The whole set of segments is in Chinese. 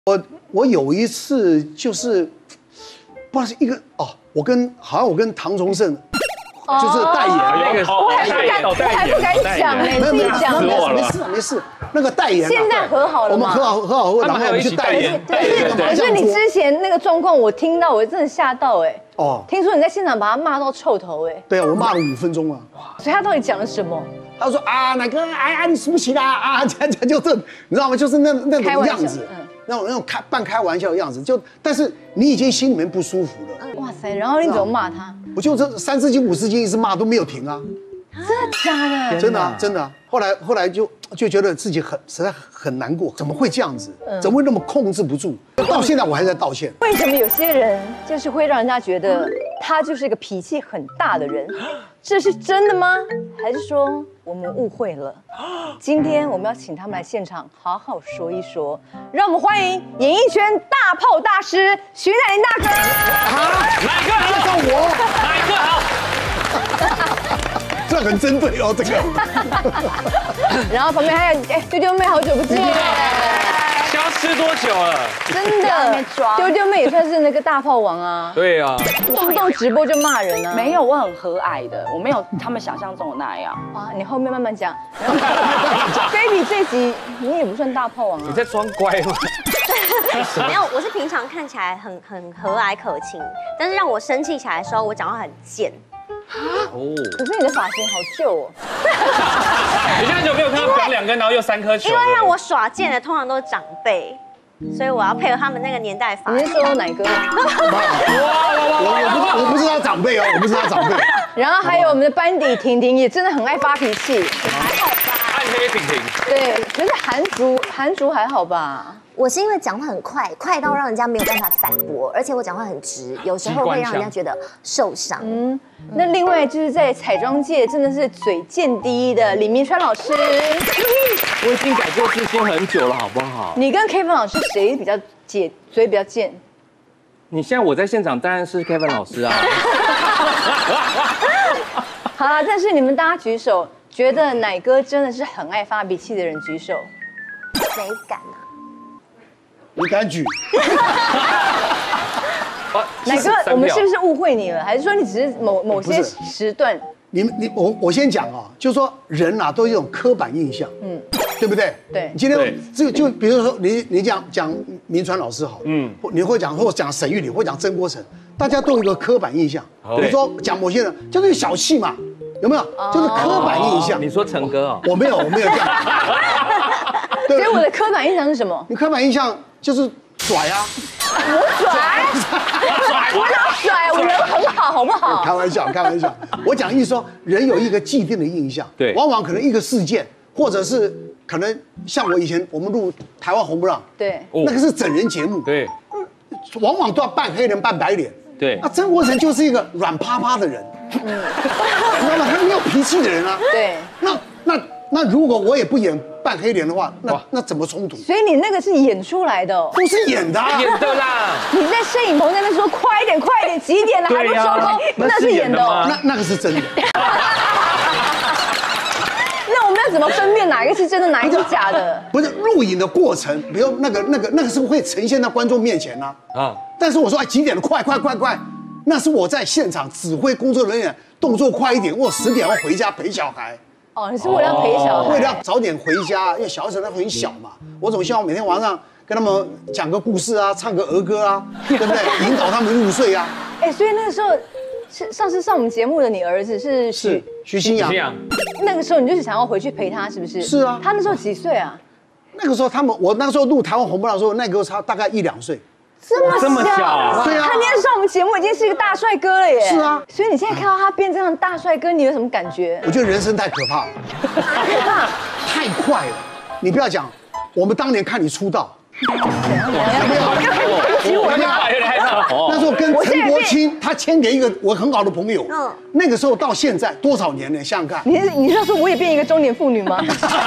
我有一次就是不知道是一个好像我跟唐崇盛就是代言那个我还不敢讲嘞， 没有自己讲没事，那个代言现在和好了吗？ 我们和好，然后我们去代言。 可是你之前那个状况，我听到我真的吓到哎。哦，听说你在现场把他骂到臭头哎。 对啊，我骂了5分钟啊。 所以他到底讲了什么？ 他说啊，哪个你输不起啦啊，就这，你知道吗？就是那种样子，那种半开玩笑的样子，但是你已经心里面不舒服了。 哇塞，然后你怎么骂他？ 我就这30斤50斤一直骂都没有停啊。 真的假的？ 真的啊！后来就觉得自己实在很难过，怎么会这样子？怎么会那么控制不住？到现在我还在道歉。 为什么有些人就是会让人家觉得他就是一个脾气很大的人？这是真的吗？还是说我们误会了？今天我们要请他们来现场好好说一说，让我们欢迎演艺圈大炮大师徐乃麟大哥。 哪个好？ 介绍我， 哪个好？ 这很针对哦，这个。 然后旁边还有丢丢妹，好久不见。 消失多久了？ 真的，丢丢妹也算是那个大炮王啊。 对啊， 动不动直播就骂人啊。 没有，我很和蔼的，我没有他们想象中的那样。 啊，你后面慢慢讲。Baby 这集你也不算大炮王啊。 你在装乖吗？ 没有，我是平常看起来很和蔼可亲，但是让我生气起来的时候，我讲话很贱。 哦， 可是你的发型好旧哦。 你现在久没有看到长2根，然后又3颗球？ 因为让我耍贱的通常都是长辈，所以我要配合他们那个年代发型。 你是说哪个？ 我不是他长辈哦，我不是他长辈。 然后还有我们的班底婷婷也真的很爱发脾气， 还好吧？ 暗黑婷婷。 对，可是韩竹还好吧？ 我是因为讲话很快到让人家没有办法反驳，而且我讲话很直，有时候会让人家觉得受伤。 那另外就是在彩妆界真的是嘴贱第一的李明川老师。 我已经改过自新很久了，好不好？ 你跟 Kevin 老师谁比较嘴比较贱？ 你现在我在现场当然是 Kevin 老师啊。 好啦，但是你们大家举手，觉得乃哥真的是很爱发脾气的人举手。 谁敢啊？ 你敢举？ 乃哥，我们是不是误会你了？还是说你只是某些时段？ 我先讲啊，就是说人啊都有一种刻板印象，对不对？ 对。 你今天就比如说你讲明传老师好，你会讲或讲沈玉琳，或讲曾国成，大家都有一个刻板印象，比如说讲某些人就是小气嘛，有没有？就是刻板印象。 你说陈哥啊？ 我没有这样。 所以我的刻板印象是什么？ 你刻板印象就是拽啊！ 我拽，我哪拽？我人很好，好不好？ 开玩笑。我讲意思说，人有一个既定的印象， 对， 往往可能一个事件，或者是可能像我们录台湾红不让， 对， 那个是整人节目， 对， 往往都要扮黑人扮白脸， 对。 那曾国成就是一个软趴趴的人，你知道吗？他没有脾气的人啊。 对。 那如果我也不演扮黑脸的话，那怎么冲突？ 所以你那个是演出来的， 都是演的， 演的啦。 你在摄影棚那边说快一点，几点了还不收工？那是演的哦。 那个是真的。 那我们要怎么分辨哪一个是真的，哪一个是假的？ 不是录影的过程，比如那个是会呈现在观众面前呢。但是我说几点了，快，那是我在现场指挥工作人员动作快一点，我10点要回家陪小孩。 哦，你是为了要陪小孩， 为了要早点回家，因为小孩子他很小嘛，我总希望每天晚上跟他们讲个故事啊，唱个儿歌啊，对不对？引导他们入睡啊。 所以那个时候是上次上我们节目的你儿子是徐新阳， 那个时候你就是想要回去陪他，是不是？ 是啊。 他那时候几岁啊？ 那个时候我那个时候录台湾红不让的时候，那个时候他大概1、2岁。 这么小啊？ 对啊， 他今天上我们节目已经是一个大帅哥了耶。 是啊， 所以你现在看到他变这样大帅哥，你有什么感觉？ 我觉得人生太可怕了，太快了。你不要讲，我们当年看你出道，有没有？那时候跟陈国清他签给一个我很好的朋友，那个时候到现在多少年呢？想想看。 你是要说我也变一个中年妇女吗？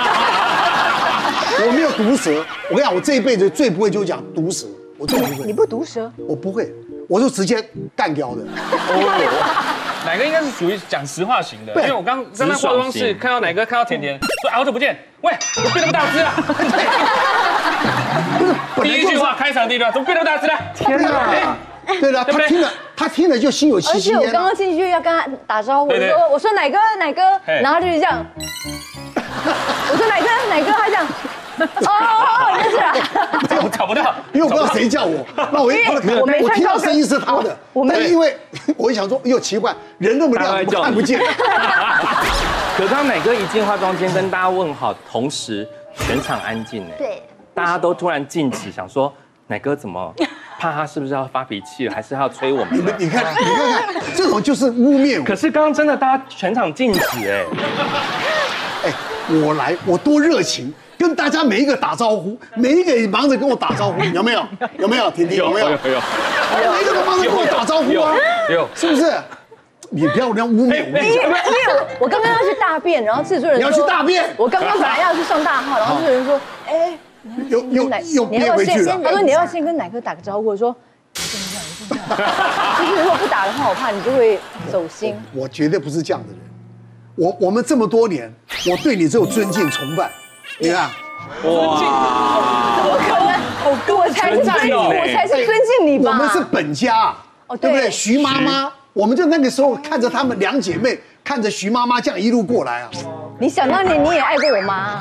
我没有毒舌，我跟你讲，我这一辈子最不会就是讲毒舌。我真的不会。 你不毒舌？ 我不会，我就直接干掉的。 乃哥应该是属于讲实话型的，因为我刚在那化妆室看到乃哥，看到甜甜说好久不见，喂，我变那么大只了。 不是， 第一句话开场第一句话怎么变那么大只了？ 天哪！ 对了，他听了就心有戚戚焉。 而且我刚刚进去就要跟他打招呼，我说哪哥，然后他就是这样，我说哪哥，他这样，哦，就是啊， 我找不到， 因为我不知道谁叫我，那我听到声音是他的，但是因为我想说，又奇怪，人那么亮，怎么看不见？ 可刚奶哥一进化妆间跟大家问好，同时全场安静哎， 对， 大家都突然静止，想说奶哥怎么？怕他是不是要发脾气了，还是他要催我们？ 你看，这种就是污蔑我。 可是刚刚真的大家全场静止哎， 我多热情，跟大家每一个打招呼，每一个也忙着跟我打招呼，有没有？婷婷有没有？有，每一个都忙着跟我打招呼啊， 有， 是不是？你不要这样污蔑我。 因为我刚刚要去大便，然后制作人你要去大便， 我刚刚本来要去上大号，然后制作人说，哎。 又憋回去了。 他说你要先跟奶哥打个招呼，我说先这样，就是如果不打的话，我怕你就会走心。我绝对不是这样的人。我们这么多年，我对你只有尊敬崇拜。你看， 哇，怎么可能？我才是尊敬你吧。 我们是本家，对不对？徐妈妈，我们就那个时候看着他们两姐妹，看着徐妈妈这样一路过来啊。 你想当年你也爱过我妈。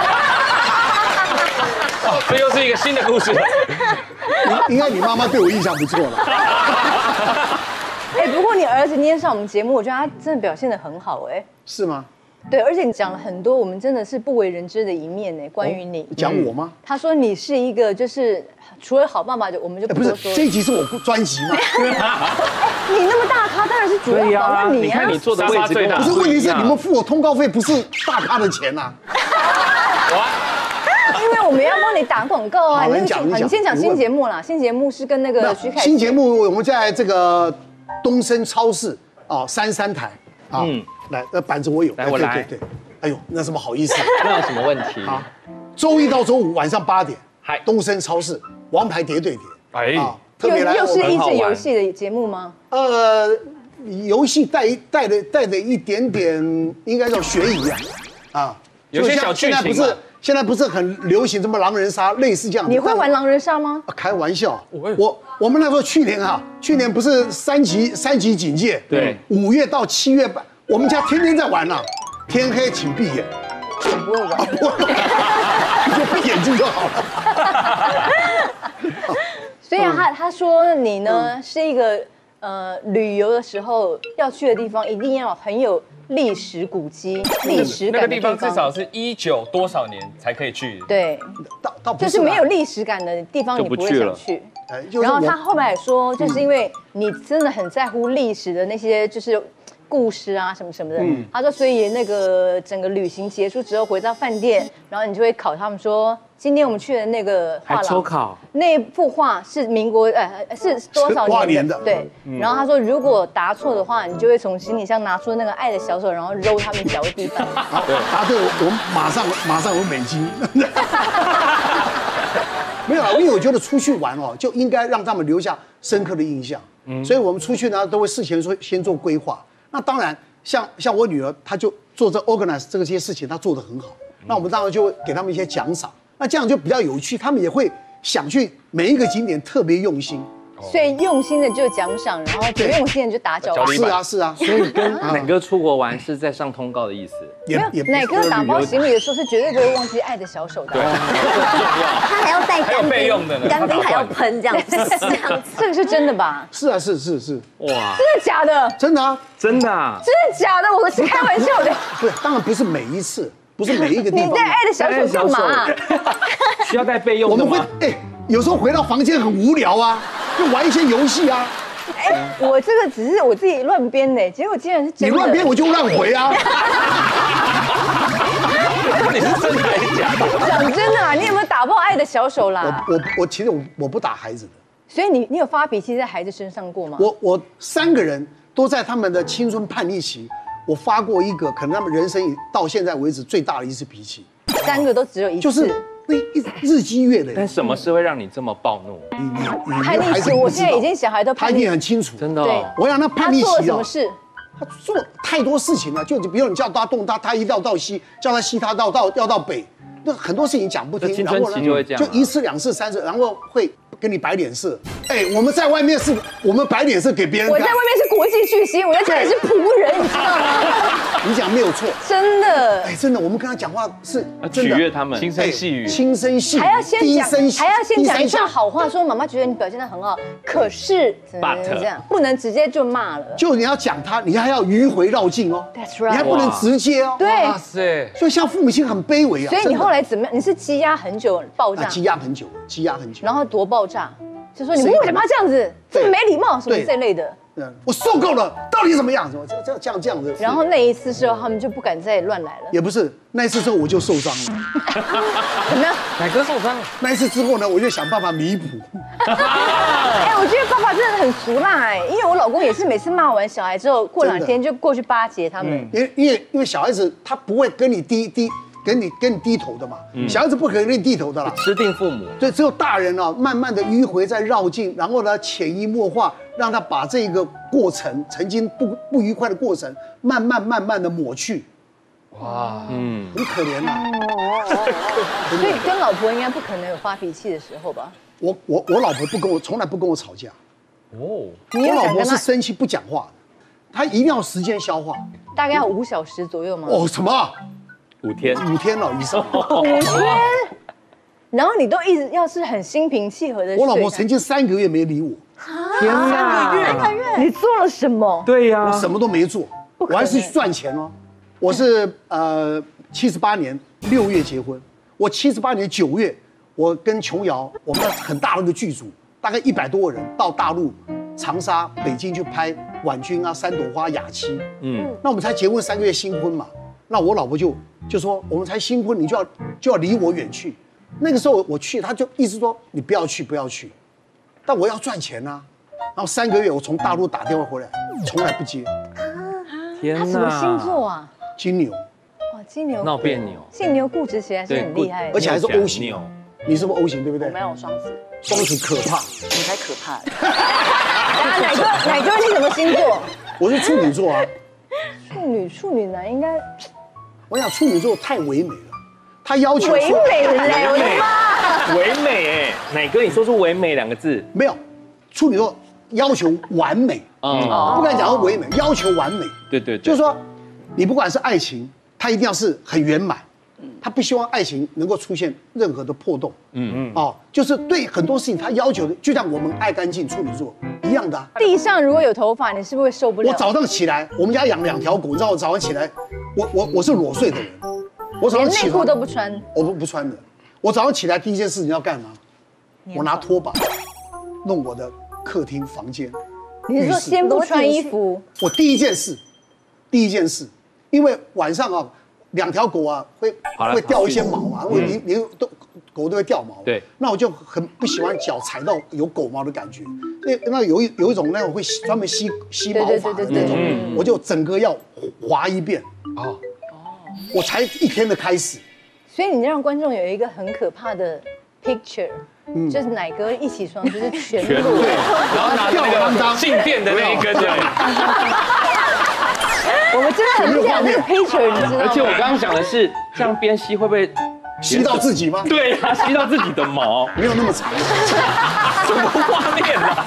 这又是一个新的故事。 应该你妈妈对我印象不错了。 哎，不过你儿子今天上我们节目，我觉得他真的表现得很好哎。 是吗？ 对，而且你讲了很多我们真的是不为人知的一面呢。关于你， 讲我吗？ 他说你是一个就是除了好爸爸，我们就不多说。 这一集是我专辑吗？ 你那么大咖，当然是主要访问你啊。 你看你坐的位置最大。 不是，问题是你们付我通告费不是大咖的钱呐。 因为我们要帮你打广告啊！ 你先讲新节目啦。新节目是跟那个徐凯。 新节目我们在这个东升超市33台啊，来，那板子我有， 来我来。 对，哎呦，那什么好意思？ 那有什么问题？ 好，周一到周五晚上8点，东升超市王牌叠对叠， 哎， 特别来。 又是益智游戏的节目吗？ 游戏带的一点点，应该叫悬疑啊， 有些小剧情。 现在不是很流行什么狼人杀，类似这样。 你会玩狼人杀吗？ 开玩笑，我们那时候去年不是三级警戒， 对 ，5月到7月半，我们家天天在玩了，天黑请闭眼。 我不会玩， 你就闭眼睛就好了。 所以他说你呢是一个旅游的时候要去的地方，一定要很有历史古迹、历史感的地方。 那个地方至少是19多少年才可以去。 对，就是没有历史感的地方，你不会想去。然后他后来也说，就是因为你真的很在乎历史的那些就是故事啊什么什么的。他说，所以那个整个旅行结束之后回到饭店，然后你就会考他们说，今天我们去的那个画廊， 抽考那幅画是民国是多少年的？对。然后他说，如果答错的话，你就会从行李箱拿出那个爱的小手，然后揉他们脚的地方。 答对，我马上有美金。没有啦，因为我觉得出去玩就应该让他们留下深刻的印象。所以我们出去呢，都会事前先做规划。那当然，像我女儿，她就做这 organize 这些事情，她做得很好。那我们当然就会给他们一些奖赏。那这样就比较有趣，他们也会想去每一个景点特别用心。 所以用心的就奖赏，然后不用心的就打脚板。 是啊。 所以跟奶哥出国玩是在上通告的意思。 没有，奶哥打包行李的时候是绝对不会忘记爱的小手的。 对， 他还要带干冰，干冰还要喷这样子， 这个是真的吧？ 是啊，是。 哇， 真的假的？ 真的啊， 真的啊， 真的假的？我是开玩笑的。 不是，当然不是每一次，不是每一个地方。 你带爱的小手干嘛？ 需要带备用的吗？ 我们会有时候回到房间很无聊啊，就玩一些游戏啊。 我这个只是我自己乱编的，结果竟然是真的。 你乱编我就乱回啊。 你是真的还是假的？ 讲真的啦，你有没有打爆爱的小手啦？ 我其实我不打孩子的。 所以你有发脾气在孩子身上过吗？ 我3个人都在他们的青春叛逆期，我发过一个可能他们人生到现在为止最大的一次脾气。 3个都只有一次。 就是那日积月累。 但什么事会让你这么暴怒？ 你叛逆期，我现在已经小孩都叛逆， 他一定很清楚。 真的。 对， 我想那叛逆期他做了什么事？ 他做太多事情了，就比如你叫他东，他一定要到西；叫他西，他要到北。 那很多事情讲不听， 青春期就会这样， 就1次、2次、3次，然后会跟你摆脸色。哎，我们在外面是我们摆脸色给别人看。 我在外面是国际巨星，我在这里是仆人，你知道吗？ 你讲没有错， 真的。 哎，真的，我们跟他讲话是取悦他们， 轻声细语， 轻声细语， 还要先讲一下段好话，说妈妈觉得你表现得很好，可是这样不能直接就骂了。 就你要讲他，你还要迂回绕境哦。 That's right， 你还不能直接哦。 对， 哇塞， 所以像父母亲很卑微啊。 所以你后来怎么样？你是积压很久爆炸？ 积压很久， 然后多爆炸？就说你们为什么要这样子？这么没礼貌，什么这类的。 我受够了，到底怎么样？这样子。 然后那一次之后，他们就不敢再乱来了。 也不是，那一次之后我就受伤了。 怎么样？ 奶哥受伤了。 那一次之后呢，我就想办法弥补。 哎，我觉得爸爸真的很俗辣哎，因为我老公也是每次骂完小孩之后，过2天就过去巴结他们。 因为小孩子他不会跟你跟你低头的嘛，小孩子不可能跟你低头的啦， 吃定父母。 对，只有大人啊，慢慢的迂回再绕境，然后呢潜移默化，让他把这个过程曾经不愉快的过程，慢慢的抹去。哇，很可怜呐。 所以跟老婆应该不可能有发脾气的时候吧？ 我老婆从来不跟我吵架。哦， 我老婆是生气不讲话的，她一定要时间消化。 大概要5小时左右吗？ 哦，什么 ？5天 ？5天了以上。 5天。然后你都一直要是很心平气和的。 我老婆曾经3个月没理我。 天哪 ！3个月，你做了什么？ 对呀， 我什么都没做，我还是去赚钱哦。我是78年6月结婚，我78年9月，我跟琼瑶，我们很大的一个剧组，大概100多个人到大陆长沙、北京去拍婉君啊、3朵花、雅琪。那我们才结婚3个月新婚嘛，那我老婆就说我们才新婚，你就要离我远去。那个时候我去，她就一直说你不要去，但我要赚钱啊。然后3个月我从大陆打电话回来，从来不接。 天哪！ 他什么星座啊？ 金牛。 哇，金牛闹别扭， 金牛固执起来是很厉害， 而且还是 O 型。你是不是 O 型对不对？ 我没有双子。 双子可怕， 你才可怕。 奶哥你什么星座？ 我是处女座啊。 处女男应该， 我想处女座太唯美了，他要求唯美嘞，我的妈！ 唯美哎，奶哥你说出唯美2个字没有？处女座要求完美，不敢讲唯美，要求完美。 对， 就是说，你不管是爱情，它一定要是很圆满，他不希望爱情能够出现任何的破洞。就是对很多事情他要求的，就像我们爱干净处女座一样的。 地上如果有头发，你是不是会受不了？ 我早上起来，我们家养2条狗，你知道我早上起来，我是裸睡的人，我早上起来连内裤都不穿， 我不穿的。我早上起来第一件事情要干嘛？我拿拖把弄我的客厅房间。 你是说先不穿衣服？ 我第一件事，因为晚上啊，2条狗啊会掉一些毛啊，狗都会掉毛。 对， 那我就很不喜欢脚踩到有狗毛的感觉。那有一种那种会专门吸毛发的那种，我就整个要滑一遍。我才1天的开始。 所以你让观众有一个很可怕的 picture。就是奶哥一起床就是全裸， 对， 然后拿着那个静电的那一根，对。 我们真的很想那个 picture，你知道吗？ 而且我刚刚想的是，这样边吸会不会吸到自己吗？ 对啊，吸到自己的毛， 没有那么长。 什么画面啊？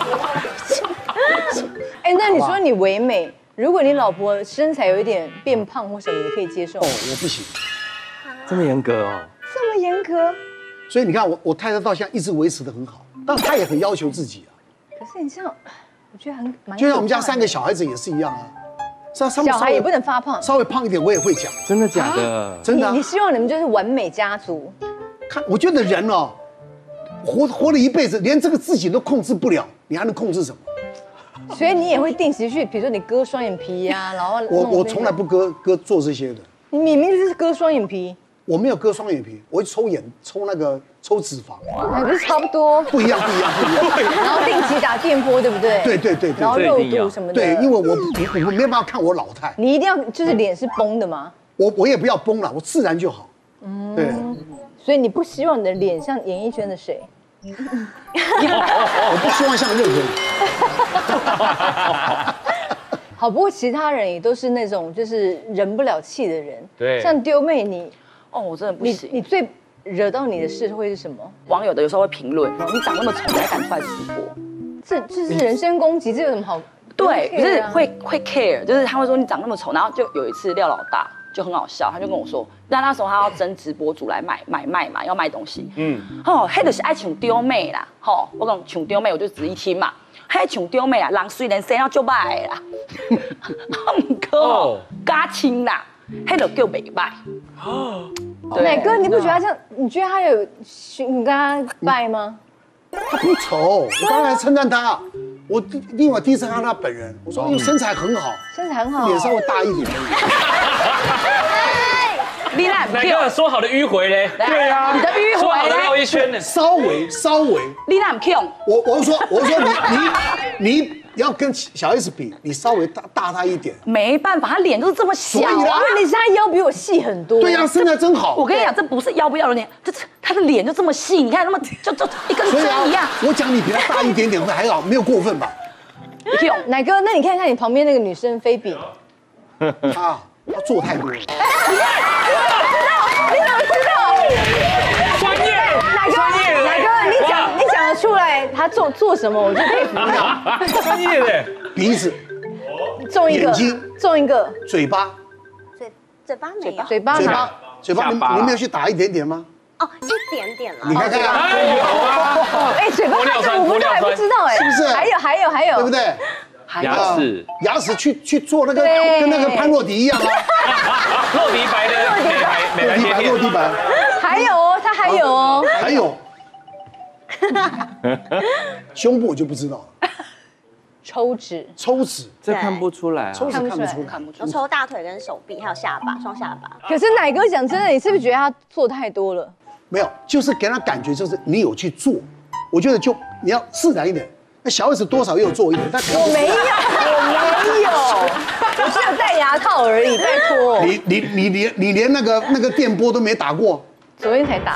哎，那你说你唯美，如果你老婆身材有一点变胖或什么，你可以接受？ 我不行。 这么严格哦？ 这么严格？ 所以你看，我太太到现在一直维持得很好，但她也很要求自己啊。 可是你这样，我觉得蛮就像我们家3个小孩子也是一样啊。 小孩也不能发胖， 稍微胖一点我也会讲。 真的假的？ 真的。 你希望你们就是完美家族？ 我觉得人哦，活了一辈子，连这个自己都控制不了，你还能控制什么？ 所以你也会定期去，比如说你割双眼皮呀，然后我从来不割做这些的。 你明明就是割双眼皮。 我没有割双眼皮，我会抽脂肪， 还不是差不多？ 不一样。 然后定期打电波，对不对？ 对。 然后肉毒什么的。 对，因为我没办法看我老态。 你一定要就是脸是崩的吗？ 我也不要崩了，我自然就好。对。 所以你不希望你的脸像演艺圈的谁？ 我不希望像任何人。 好，不过其他人也都是那种就是忍不了气的人。 对。 像丢妹你。 我真的不行。 你最惹到你的事会是什么？ 网友的有时候会评论，你长那么丑，你还敢出来直播？ 这是人身攻击，这有什么好？ 对，可是会 care，就是他会说你长那么丑，然后就有一次廖老大就很好笑，他就跟我说，那时候他要争直播主来卖嘛，要卖东西，迄就是爱抢丢妹啦，我讲抢丢妹，我就仔细听嘛，迄抢丢妹啦，人虽然生了就歹啦，唔过家亲啦，迄就叫袂歹。 奶哥，你不觉得他这样？你觉得他有你跟他拜吗？ 他不丑，我刚才称赞他。我另外第一次看他本人，我说身材很好， 身材很好， 脸稍微大一点而已。你哪哪个说好的迂回嘞？ 对啊， 你的迂回说好的绕一圈呢？ 稍微。 你哪强？ 我说你要跟小 S 比，你稍微大他一点。 没办法，他脸就是这么小啊。 问题是他腰比我细很多。 对呀，身材真好。 我跟你讲，这不是腰不要的脸，这他的脸就这么细，你看那么就一根针一样。 我讲你比他大一点点还好，没有过分吧？ 奶哥，那你看看你旁边那个女生菲比， 他做太多了。 你怎么知道？ 专业， 奶哥，你讲得出来他做什么，我就佩服你。 专业的鼻子， 中一个， 眼睛， 中一个， 嘴巴， 嘴巴没有， 嘴巴， 你没有去打一点点吗？ 哦，一点点了。 你看看， 嘴巴我都还不知道是不是？ 还有， 对不对？牙齿去做那个跟那个潘若迪一样啊， 落地白的美白贴片， 落地白， 还有他还有， 胸部我就不知道了。 抽脂， 这看不出来啊， 抽脂看不出来， 我抽大腿跟手臂，还有下巴，双下巴。 可是奶哥讲真的，你是不是觉得他做太多了？ 没有，就是给他感觉就是你有去做，我觉得就你要自然一点。那小 S 多少也有做一点，但我没有，我只有戴牙套而已，拜托。 你连那个电波都没打过， 昨天才打。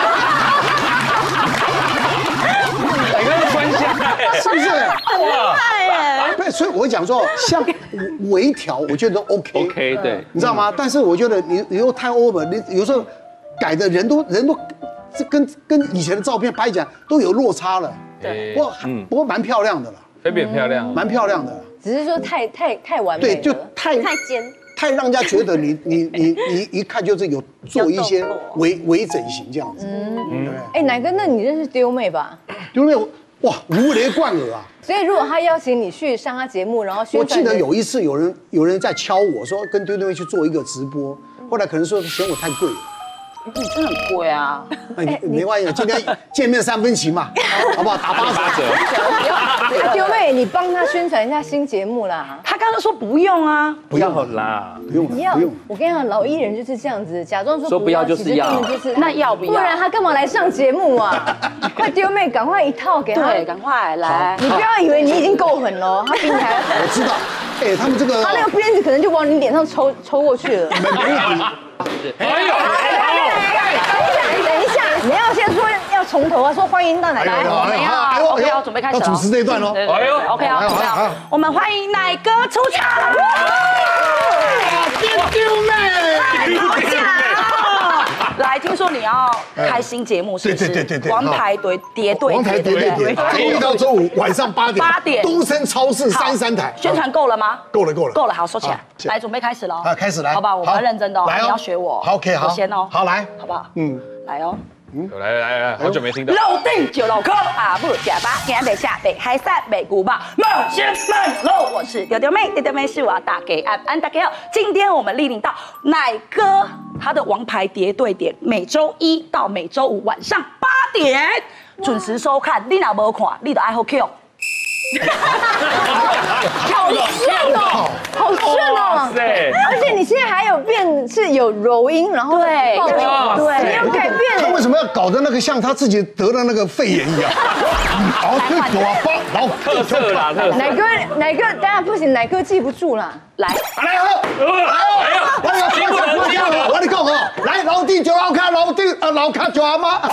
哪个是专家？ 是不是？ 很厉害耶！ 对，所以我讲说像微调，我觉得 OK， 对， 你知道吗？但是我觉得你又太 over，你有时候改的人都这跟以前的照片拍起来都有落差了。对，不过蛮漂亮的了， 菲比很漂亮， 蛮漂亮的。 只是说太完美了， 对，就太尖， 太让人家觉得你一看就是有做一些微整形这样子。 哎，奶哥，那你认识丢妹吧？ 丢妹，哇，如雷贯耳啊！ 所以如果他邀请你去上他节目，然后我记得有一次有人在敲我说跟丢妹去做一个直播，后来可能说嫌我太贵了。 你真的很贵啊！ 没关系，今天见面3分情嘛，好不好？打8折。 丢妹，你帮他宣传一下新节目啦。 他刚刚说不用啊， 不要啦， 不用。 我跟你讲，老艺人就是这样子，假装说不要就是要， 那要不要？ 不然他干嘛来上节目啊？快丢妹，赶快一套给他。 对，赶快来。 你不要以为你已经够狠了，他比你还狠。 我知道，哎，他们这个， 他那个鞭子可能就往你脸上抽过去了。等一下，你要先说要从头啊，说欢迎到奶哥。 来，OK，要准备开始了。 要主持这一段喽。 哎呦 ，OK， 好，我们欢迎奶哥出场。 丢妹， 来，听说你要开新节目，是不是？ 对， 王牌叠对， 王牌叠，周一到周五晚上8点，东森超市33台。 宣传够了吗？ 够了， 好，收起来。来，准备开始喽。 开始来， 好吧，我们要认真的哦，你要学我。 好 ，OK， 好， 我先哦。 好，来， 好不好？来哦。 来，好久没听到。 楼顶就楼口，阿母假巴，今日下北海山北古堡，冒险漫喽！我是丢妹，丢妹是我要打给安大家好。今天我们莅临到奶哥他的王牌叠对点，每周1到每周5晚上8点准时收看。你若无看，你就爱好 Q。好顺哦，好顺哦！而且你现在还有有柔音，然后对，你有改变。 他为什么要搞得那个像他自己得了那个肺炎一样？然后特色啦， 奶哥，当然不行，奶哥记不住啦。来， 我跟你讲哦，来楼顶就老卡就阿妈。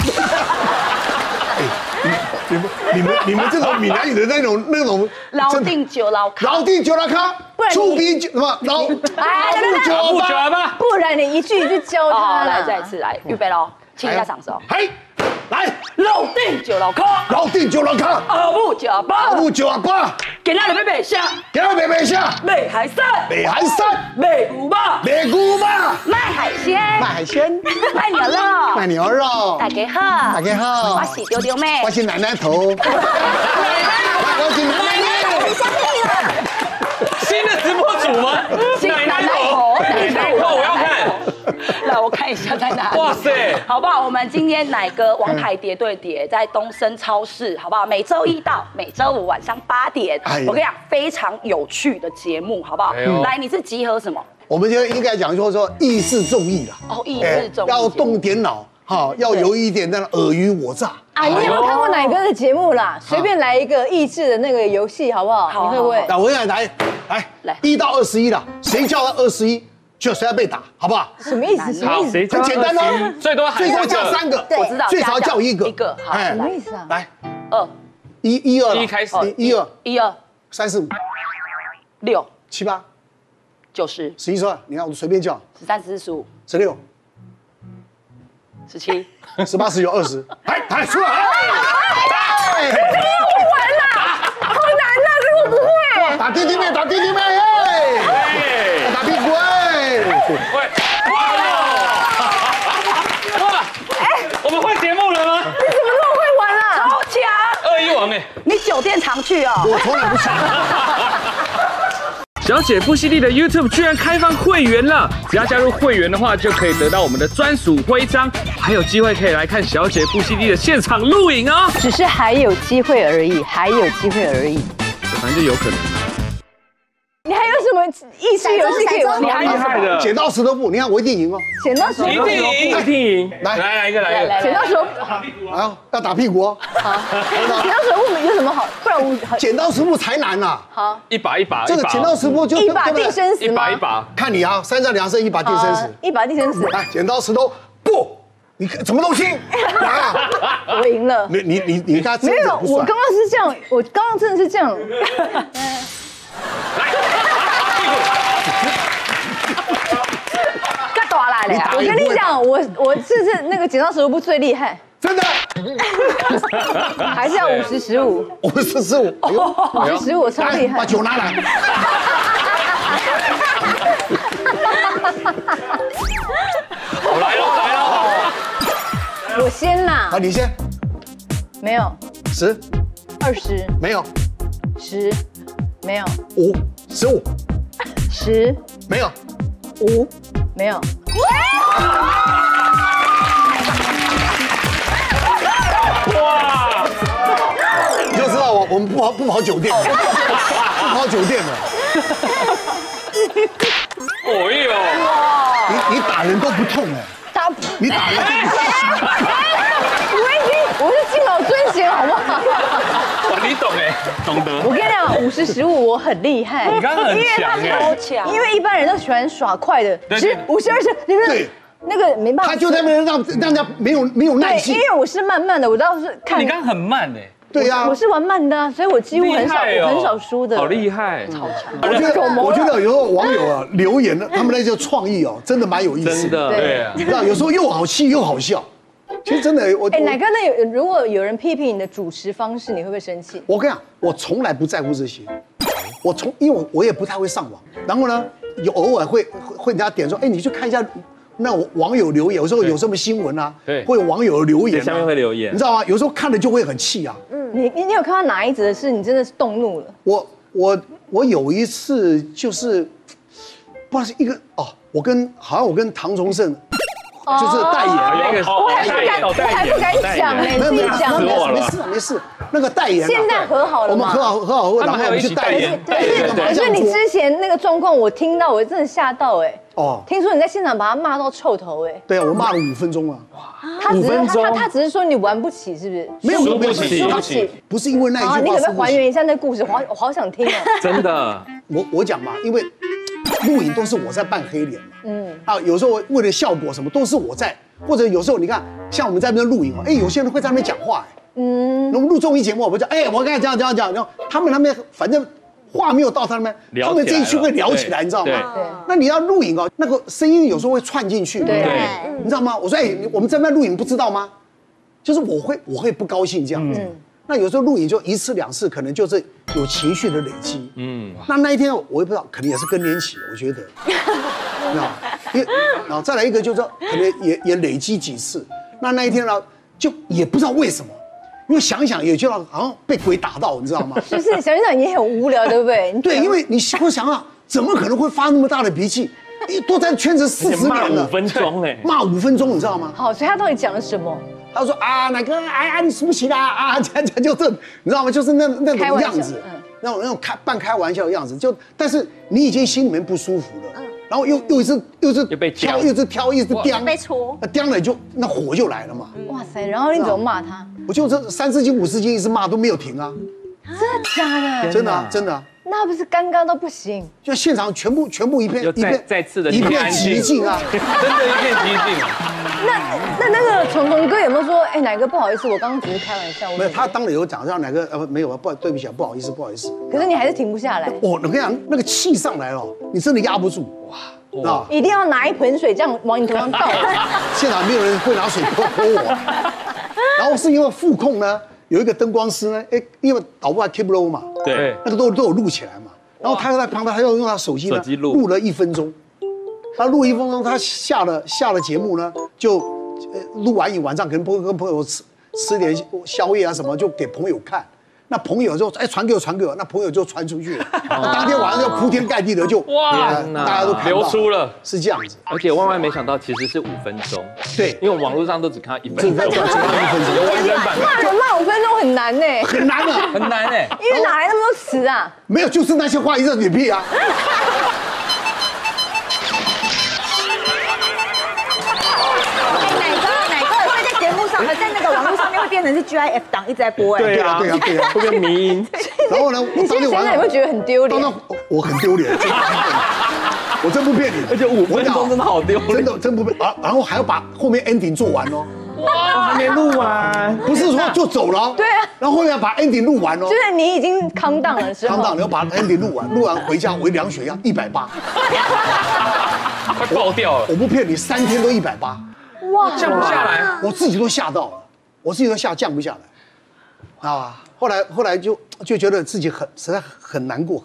你们这种闽南语的那种老定酒老卡， 出兵什么老不然你一句一句教他。 来，再一次来，预备喽请一下掌声。 嘿，来， 老顶就老卡， 老顶就老卡， 阿母就阿爸， 阿母就阿爸， 今仔日要卖啥？ 今日卖啥？ 卖海产， 卖海产， 卖牛肉， 卖牛肉， 卖海鲜， 卖海鲜， 卖牛肉， 卖牛肉。 大家好， 大家好， 我是丢丢妹， 我是奶奶头，我是奶奶头。 新的直播主吗？奶奶头，奶奶头，我要看。 来，我看一下在哪里。哇塞，好不好？我们今天奶哥王牌叠对叠在东森超市，好不好？每周一到每周五晚上8点，我跟你讲，非常有趣的节目，好不好？来，你是集合什么？ 我们就应该讲说益智综艺啦。 哦，益智综艺， 要动点脑，哈，要有一点那尔虞我诈。 啊，你有没有看过奶哥的节目啦？随便来一个益智的那个游戏，好不好？你会不会？ 那我想来1到21了，谁叫他21，就谁要被打，好不好？ 什么意思？什么意思？ 很简单哦， 最多叫3个， 我知道， 最少叫1个。 一个，好， 什么意思啊？ 来 ，2、 1、2 开始 ，1、2、3、4、5、 6、 7、8、 90、 11、12，你看我随便叫 13、14、15、 16、 17、 18、19、20，来出来！ 好难啊，这个我不会。 打弟弟妹，打弟弟妹，打屁股哇！我们换节目了吗？ 你怎么那么会玩啊？ 超强 ！21王哎， 你酒店常去哦。 我从来不去。 小姐不犀利的 YouTube 居然开放会员了，只要加入会员的话，就可以得到我们的专属徽章，还有机会可以来看小姐不犀利的现场录影哦。 只是还有机会而已，还有机会而已。 反正就有可能。 你还有什么益智游戏可以玩？ 厉害的， 剪刀石头布，你看我一定赢哦。 剪刀石头布， 一定赢。来一个。 剪刀石头布， 啊，要打屁股哦。 好，剪刀石头布有什么好？不然我剪刀石头布才难呐。 好， 一把。 这个剪刀石头布就一把定生死吗？ 一把。 看你啊，3战2胜，一把定生死。 一把定生死。 来，剪刀石头布，你看什么东西？啊， 我赢了。 你看没有，我刚刚是这样，我刚刚真的是这样。 干大来了！ 我跟你讲，我是那个剪刀石头布最厉害， 真的。 还是要50、15。 50、15。 50、15，我超厉害。 把酒拿来。 来了。 我先啦。 好，你先。 没有。 10、 20。 没有。 10。没有。 5、15。 10。 没有。 5。没有。 哇！ 你就知道我们不跑酒店，不跑酒店的。 哦呦！ 你打人都不痛哎。你打人都不痛。 我是敬老尊贤，好不好？ 哇，你懂哎，懂得。 我跟你讲，50、15我很厉害。 你刚刚很强哎， 超强。 因为一般人都喜欢耍快的，10、50、20，你们对。 那个没办法， 他就在那边让人家没有耐心。 因为我是慢慢的，我倒是看。 你刚刚很慢哎。 对呀， 我是玩慢的，所以我几乎很少输的。 好厉害， 超强。 我觉得有时候网友啊留言呢，他们那些创意哦，真的蛮有意思。 真的，对啊。 你知道有时候又好气又好笑。其实真的， 奶哥，如果有人批评你的主持方式，你会不会生气？ 我跟你讲，我从来不在乎这些。因为我也不太会上网，然后呢，偶尔会人家点说，哎，你去看一下。那网友留言，有时候有什么新闻啊，会有网友留言， 下面会留言， 你知道吗？有时候看了就会很气啊。 你有看到哪一则是你真的是动怒了？ 我有一次就是不知道是一个我跟唐崇盛就是代言那个， 我还不敢讲哎，自己讲没事，那个代言现在和好了吗？ 我们和好，然后我们去代言， 可是你之前那个状况，我听到我真的吓到哎。听说你在现场把他骂到臭头哎。 对啊，我骂了5分钟啊。 他只是说你玩不起，是不是？ 没有， 输不起， 不是因为那一句话。 你可不可以还原一下那故事？我好想听哦。 真的， 我讲嘛，因为录影都是我在扮黑脸嘛。有时候为了效果什么都是我在，或者有时候你看，像我们在那边录影有些人会在那边讲话那我们录综艺节目，我讲我刚才这样，然后他们那边反正话没有到他们，他们这一区会聊起来，你知道吗？ 对。 那你要录影哦，那个声音有时候会串进去， 对， 你知道吗？我说哎，我们在那录影不知道吗？就是我会不高兴这样子。那有时候录影就1次2次，可能就是有情绪的累积。那一天我也不知道，可能也是更年期，我觉得，然后再来一个就是可能也累积几次。那一天呢，就也不知道为什么。因为想一想，也就好像被鬼打到，你知道吗？ 就是想一想也很无聊，对不对？ 对，因为你会想啊，怎么可能会发那么大的脾气？都在圈子40年了， 骂5分钟哎， 骂5分钟，你知道吗？ 好，所以他到底讲了什么？ 他说啊，哪个哎你是不行啊，这就是你知道吗？就是那种样子，那种半开玩笑的样子，但是你已经心里面不舒服了，然后又被挑，一直挑，一直刁， 被戳， 刁了那火就来了嘛。 哇塞，然后你怎么骂他？ 我就这30斤50斤一直骂都没有停啊， 真的假的？ 真的啊，真的啊。 那不是尴尬到不行？ 就现场全部一片再次的一片寂静啊， 真的一片寂静。 那个虫哥有没有说，哎，哪个不好意思，我刚刚只是开玩笑？ 没有，他当然有讲让哪个没有啊，对不起啊，不好意思。 可是你还是停不下来。 我跟你讲，那个气上来了，你真的压不住哇！ 一定要拿一盆水这样往你头上倒。 现场没有人会拿水泼我，然后是因为副控呢有一个灯光师呢，因为导播还 keep low 嘛， 对， 那个都有录起来嘛，然后他在旁边他要用他手机呢录了1分钟，他录1分钟，他下了节目呢就录完一晚上，可能跟朋友吃点宵夜啊什么，就给朋友看。那朋友就传给我，那朋友就传出去了。当天晚上就铺天盖地的就大家都看到流出了， 是这样子。 而且万万没想到，其实是5分钟。 对， 因为网络上都只看到1分钟， 只看到1分钟。 有完整版， 骂人骂5分钟很难呢， 很难的， 很难哎。 因为哪来那么多词啊？ 没有，就是那些话一直在repeat啊。 在那个网络上面会变成是 GIF 档一直在播， 对啊， 会变迷音。 然后呢， 你现在想想有没有觉得很丢脸？ 当然我很丢脸，我真不骗你， 而且5分钟真的好丢脸， 真不骗啊！然后还要把后面 ending 做完哦。 哇，还没录完， 不是说就走了。 对啊， 然后后面要把 ending 录完哦。 就是你已经康档了，是吧？ 康档，你要把 ending 录完回家我量血压180， 快爆掉了。 我不骗你，3天都180。 哇， 降不下来， 我自己都吓到了，我自己都降不下来，啊！后来就觉得自己实在很难过，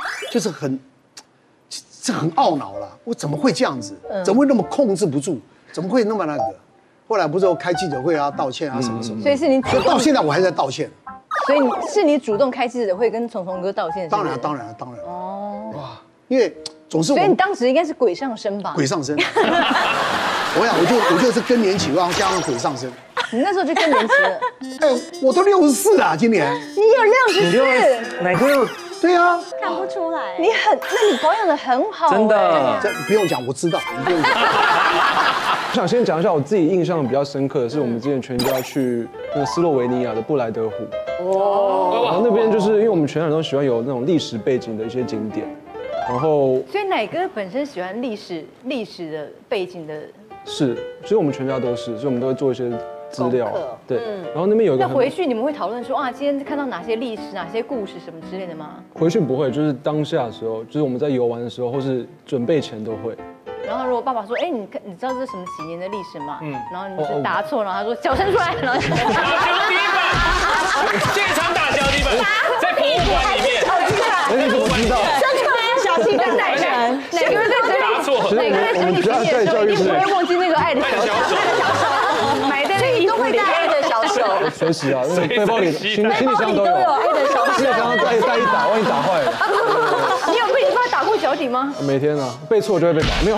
这很懊恼了。我怎么会这样子？怎么会那么控制不住？怎么会那么那个？后来不是开记者会啊，道歉啊什么什么。 所以是你主动， 到现在我还在道歉。 所以是你主动开记者会跟虫哥道歉？ 当然。哦，哇，因为总是所以你当时应该是鬼上身吧？ 鬼上身。我就是更年期，然后加上鬼上身。 你那时候就更年期了。 哎，我都64了，今年。 你有64？ 哪个？ 对啊。 看不出来。 那你保养的很好。 真的。 这不用讲，我知道。你不用讲。 我想先讲一下我自己印象比较深刻的是，我们之前全家去那个斯洛维尼亚的布莱德湖。哦。然后那边就是因为我们全家人都喜欢有那种历史背景的一些景点，然后。 所以奶哥本身喜欢历史的背景的。 是，所以我们全家都是，所以我们都会做一些资料，对。然后那边有一个。 那回去你们会讨论说啊，今天看到哪些历史、哪些故事什么之类的吗？ 回去不会，就是当下的时候，就是我们在游玩的时候，或是准备前都会。 然后如果爸爸说，哎，你知道这是什么几年的历史吗？然后你就答错，然后他说脚伸出来，然后。脚底板， 现场打脚底板，在博物馆里面。 你怎么知道？ 伸出来，小心跟奶人，哪个人在这里？ 答错， 哪个人身体体检的时候一定不会忘记那个爱的小手，埋在那个衣服里爱的小手。 随时啊，那个背包里、行李箱都有爱的小手。 行李箱带一打，万一打坏了。 你有被你爸打过脚底吗？ 每天啊，背错就会被打，没有。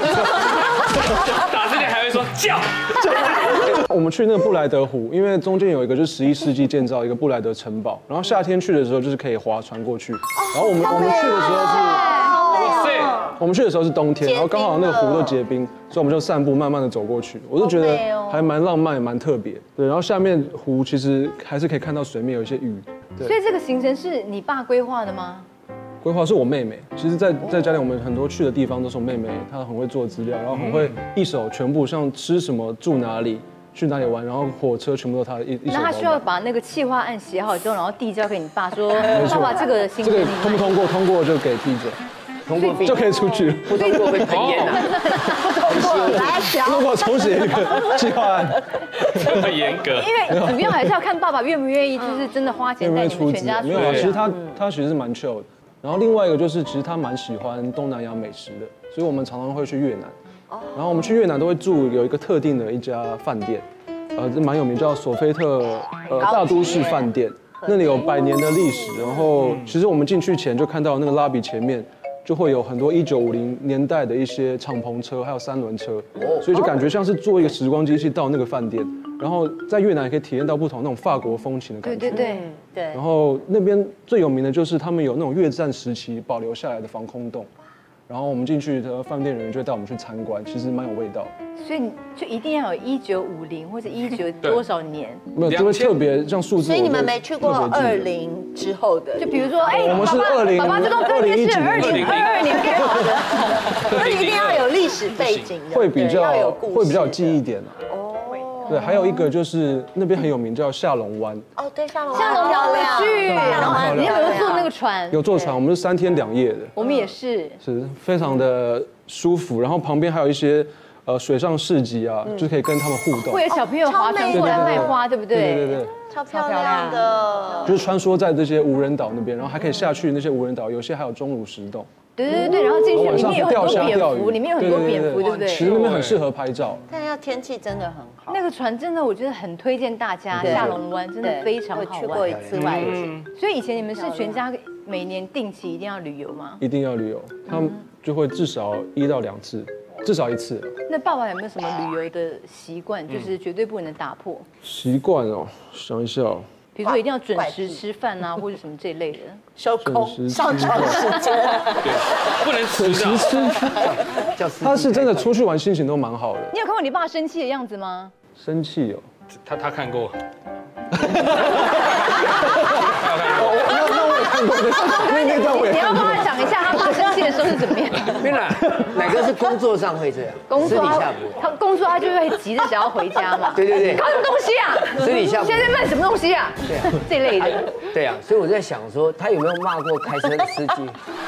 打之前还会说叫。 我们去那个布莱德湖，因为中间有一个就是11世纪建造一个布莱德城堡，然后夏天去的时候就是可以划船过去，然后我们去的时候是，我们去的时候是冬天，然后刚好那个湖都结冰，所以我们就散步慢慢的走过去，我就觉得还蛮浪漫，蛮特别。对，然后下面湖其实还是可以看到水面有一些鱼。 所以这个行程是你爸规划的吗？ 规划是我妹妹，其实在家里我们很多去的地方都是我妹妹，她很会做资料，然后很会一手全部像吃什么住哪里， 去哪里玩，然后火车全部都他一手包办。 那他需要把那个企划案写好之后，然后递交给你爸说，爸爸这个行这个程你通不通过？通过就给记者。 通过就可以出去， 不通过会喷烟的。 来瞧， 如果重写一个计划案， 这么严格。 因为主要还是要看爸爸愿不愿意，就是真的花钱带你们全家出去。 没有啊，其实他其实是蛮 chill 的。然后另外一个就是，其实他蛮喜欢东南亚美食的，所以我们常常会去越南。然后我们去越南都会住有一个特定的一家饭店，这蛮有名，叫索菲特大都市饭店。那里有100年的历史。然后其实我们进去前就看到那个拉比前面。就会有很多1950年代的一些敞篷车，还有3轮车，所以就感觉像是坐一个时光机器到那个饭店，然后在越南也可以体验到不同那种法国风情的感觉。 对。 然后那边最有名的就是他们有那种越战时期保留下来的防空洞，然后我们进去的饭店人员就会带我们去参观，其实蛮有味道。 所以就一定要有1950或者19多少年， 没有就会特别像数字。 所以你们没去过20之后的， 就比如说， 我们是爸爸这个饭店是2022年给我的，所以一定要有历史背景， 会比较有记忆点哦。对，还有一个就是那边很有名叫下龙湾。 哦，对，下龙湾漂亮。你有没有坐那个船？ 有坐船，我们是3天2夜的。 我们也是非常的舒服，然后旁边还有一些水上市集啊，就可以跟他们互动。 会有小朋友划船过来卖花，对不对？ 对， 超漂亮的。 就是穿梭在这些无人岛那边，然后还可以下去那些无人岛，有些还有钟乳石洞。 对，然后进去里面有很多蝙蝠，里面有很多蝙蝠，对不对？ 其实那边很适合拍照。 但要天气真的很好。 那个船真的，我觉得很推荐大家下龙湾，真的非常好玩。 我去过1次外景。 所以以前你们是全家每年定期一定要旅游吗？ 一定要旅游，他们就会至少1到2次，至少1次。 那爸爸有没有什么旅游的习惯，就是绝对不能打破？ 习惯哦，想一下哦。 比如说一定要准时吃饭啊，或者什么这一类的。 收工上床时间， 不能迟到。吃饭，他是真的出去玩，心情都蛮好的。 你有看过你爸生气的样子吗？ 生气哦， 他看过。 你要帮他讲一下他爸生气的时候是怎么样？ 没啦，哪个是工作上会这样？私底下不会。 他工作他就会急着想要回家嘛。 对。 搞什么东西啊？ 私底下。 现在在卖什么东西啊？ 对啊， 这类的。 对啊，所以我在想说，他有没有骂过开车的司机？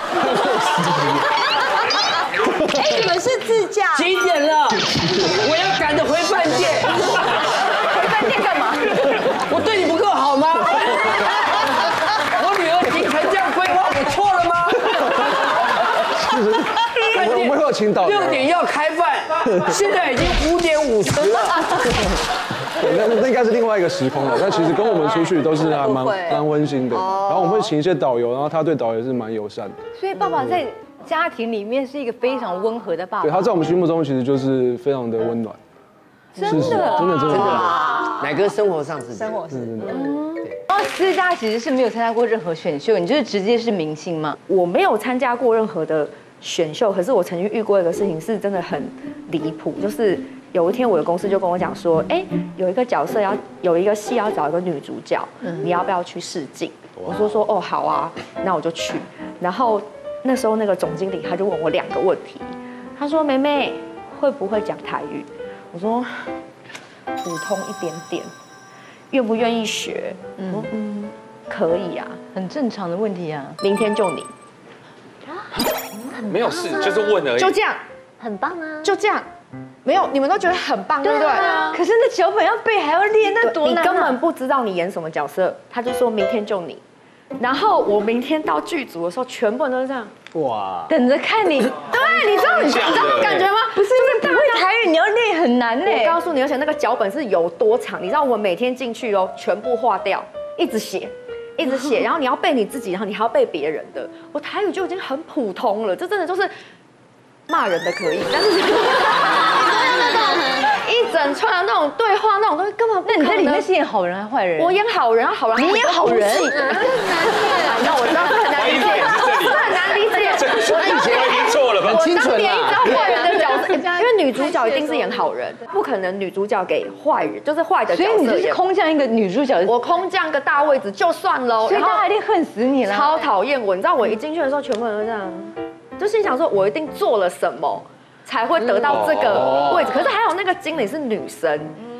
你们是自驾？ 几点了？我要赶着回饭店。 回饭店干嘛？ 我对你不够好吗？我女儿行程这样规划，我错了吗？ 我们有请导游。 6点要开饭，现在已经5点50了。 那应该是另外一个时空了。但其实跟我们出去都是还蛮温馨的。然后我们会请一些导游，然后他对导游是蛮友善的。 所以爸爸在家庭里面是一个非常温和的爸爸。 对，他在我们心目中其实就是非常的温暖。 真的， 真的。哪个生活上是生活是。 然后私家其实是没有参加过任何选秀，你就是直接是明星吗？ 我没有参加过任何的选秀，可是我曾经遇过一个事情，是真的很离谱，就是有一天我的公司就跟我讲说，有一个角色有一个戏要找一个女主角，你要不要去试镜？我说哦好啊，那我就去。然后那时候那个总经理他就问我2个问题，他说妹妹会不会讲台语？我说普通一点点，愿不愿意学？可以啊， 很正常的问题啊。 明天就你。 没有事，就是问而已。 就这样， 很棒啊！ 就这样，没有，你们都觉得很棒，对不对？ 可是那脚本要背，还要练，那多难啊！ 你根本不知道你演什么角色，他就说明天就你。然后我明天到剧组的时候，全部人都是这样， 哇， 等着看你。对，你知道感觉吗？不是，就是不会台语，你要练很难呢。 我告诉你，而且那个脚本是有多长，你知道我每天进去哦，全部划掉，一直写。然后你要背你自己，然后你还要背别人的。我台语就已经很普通了，这真的就是骂人的可以，但是一整串的那种对话那种东西根本不可能。 那你在里面是演好人还是坏人？ 我演好人，好人。 你演好人？ 那我知道这很难理解，这很难理解。 我以前已经错了吧？ 我当年一直要坏人的角色，因为女主角一定是演好人，不可能女主角给坏人，就是坏的角色。 所以你就是空降一个女主角， 我空降个大位置就算了， 所以大家一定恨死你了， 超讨厌我。你知道我一进去的时候，全部人都这样，就心想说我一定做了什么才会得到这个位置。可是还有那个经理是女生，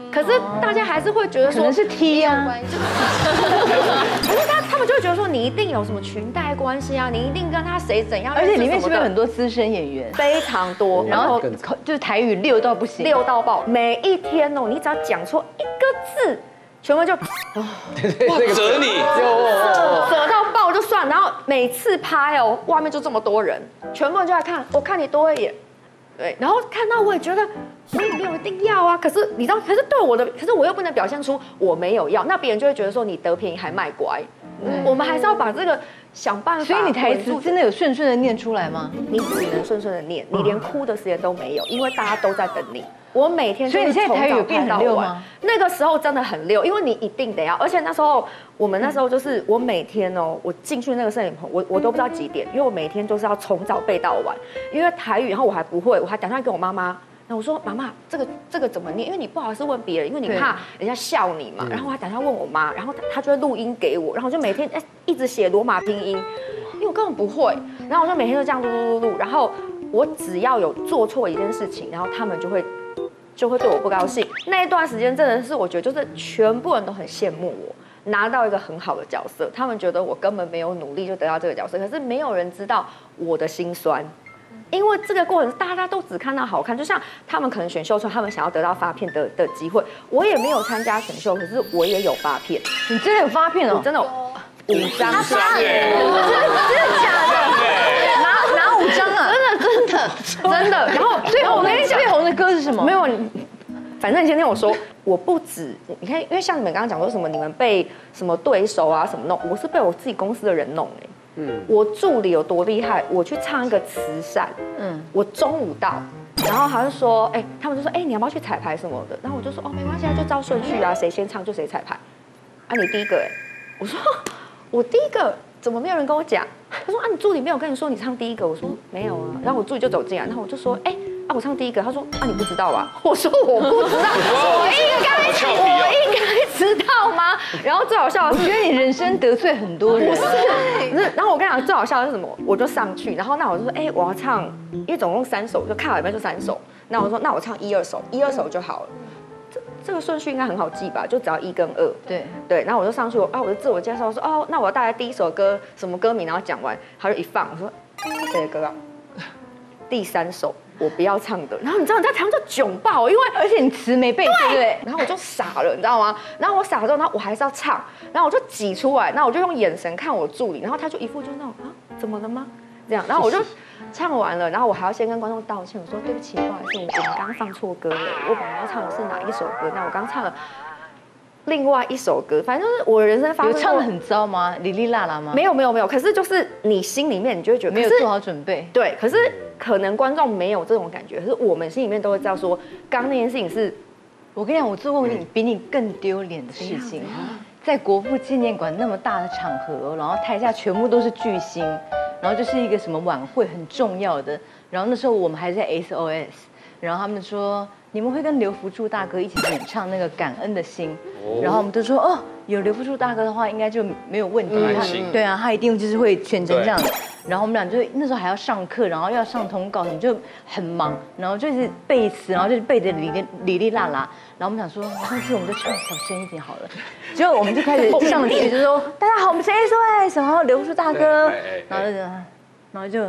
可是大家还是会觉得说可能是 T 啊， 可是他们就会觉得说你一定有什么裙带关系啊，你一定跟他谁怎样， 而且里面是不是很多资深演员？ 非常多， 然后就是台语溜到不行， 溜到爆，每一天哦，你只要讲错一个字，全部就折你， 折到爆就算，然后每次拍哦，外面就这么多人，全部人就来看，我看你多一眼。对，然后看到我也觉得我也没有一定要啊，可是你知道，可是对我的，可是我又不能表现出我没有要，那别人就会觉得说你得便宜还卖乖。我们还是要把这个想办法。 所以你台词真的有顺顺的念出来吗？ 你只能顺顺的念，你连哭的时间都没有，因为大家都在等你。我每天， 所以你现在台语有变很溜吗？ 那个时候真的很溜，因为你一定得要，而且那时候我们那时候就是我每天哦，我进去那个摄影棚，我都不知道几点，因为我每天都是要从早背到晚，因为台语，然后我还不会，我还打电话给我妈妈。那我说妈妈，这个怎么念？因为你不好意思问别人，因为你怕人家笑你嘛。然后我还打电话问我妈，然后她就会录音给我，然后我就每天一直写罗马拼音，因为我根本不会。然后我就每天都这样录，然后我只要有做错一件事情，然后他们就会对我不高兴。那一段时间真的是我觉得就是全部人都很羡慕我拿到一个很好的角色，他们觉得我根本没有努力就得到这个角色，可是没有人知道我的辛酸。因为这个过程大家都只看到好看，就像他们可能选秀出来，他们想要得到发片的机会，我也没有参加选秀，可是我也有发片。 你真的有发片哦？ 我真的有5张， 真的假的？哪5张啊？ 真的。然后最后我跟你讲， 最红的歌是什么？ 没有，反正你先听我说，我不止你看，因为像你们刚刚讲说什么，你们被什么对手啊什么弄，我是被我自己公司的人弄哎。我助理有多厉害？我去唱一个慈善，我中午到，然后他就说，他们就说，你要不要去彩排什么的？然后我就说，没关系，就照顺序啊，谁先唱就谁彩排。啊，你第一个我说我第一个，怎么没有人跟我讲？他说你助理没有跟你说你唱第一个？我说没有啊。然后我助理就走进来，然后我就说，我唱第一个。他说你不知道吧？我说我不知道，我应该知道吗？然后最好笑的是， 我觉得你人生得罪很多人。 不是，然后我跟你讲最好笑的是什么？我就上去，然后那我就说，我要唱，因为总共3首，就看好里面就3首。那我说，那我唱1、2首，1、2首就好了。这个顺序应该很好记吧？就只要1跟2。对，然后我就上去，我就自我介绍说，那我大概第1首歌什么歌名，然后讲完，他就一放，我说谁的歌啊？第3首。我不要唱的，然后你知道你在台上就囧爆，因为而且你词没背，对不对？ 然后我就傻了，你知道吗？然后我傻了之后，然后我还是要唱，然后我就挤出来，然后我就用眼神看我助理，然后他就一副就是那种怎么了吗？这样，然后我就唱完了，然后我还要先跟观众道歉，我说对不起，不好意思，我们刚刚放错歌了，我本来要唱的是哪一首歌？那我刚唱了另外1首歌，反正就是我人生发生过。 有唱的很糟吗？哩哩啦啦吗？ 没有，可是就是你心里面你就会觉得没有做好准备。 对，可是可能观众没有这种感觉，可是我们心里面都会知道说，刚刚那件事情是， 我跟你讲，我做过比你更丢脸的事情，在国父纪念馆那么大的场合，然后台下全部都是巨星，然后就是一个什么晚会很重要的，然后那时候我们还在 SOS， 然后他们说你们会跟刘福柱大哥一起演唱那个《感恩的心》，然后我们都说有刘福柱大哥的话，应该就没有问题。对啊，他一定就是会选成这样的。然后我们俩就那时候还要上课，然后要上通告，你就很忙，然后就是背词，然后就背着哩哩啦啦。然后我们想说，上次我们就唱小声一点好了。结果我们就开始上去，就说大家好，我们是 SOS， 然后刘福柱大哥，然后就。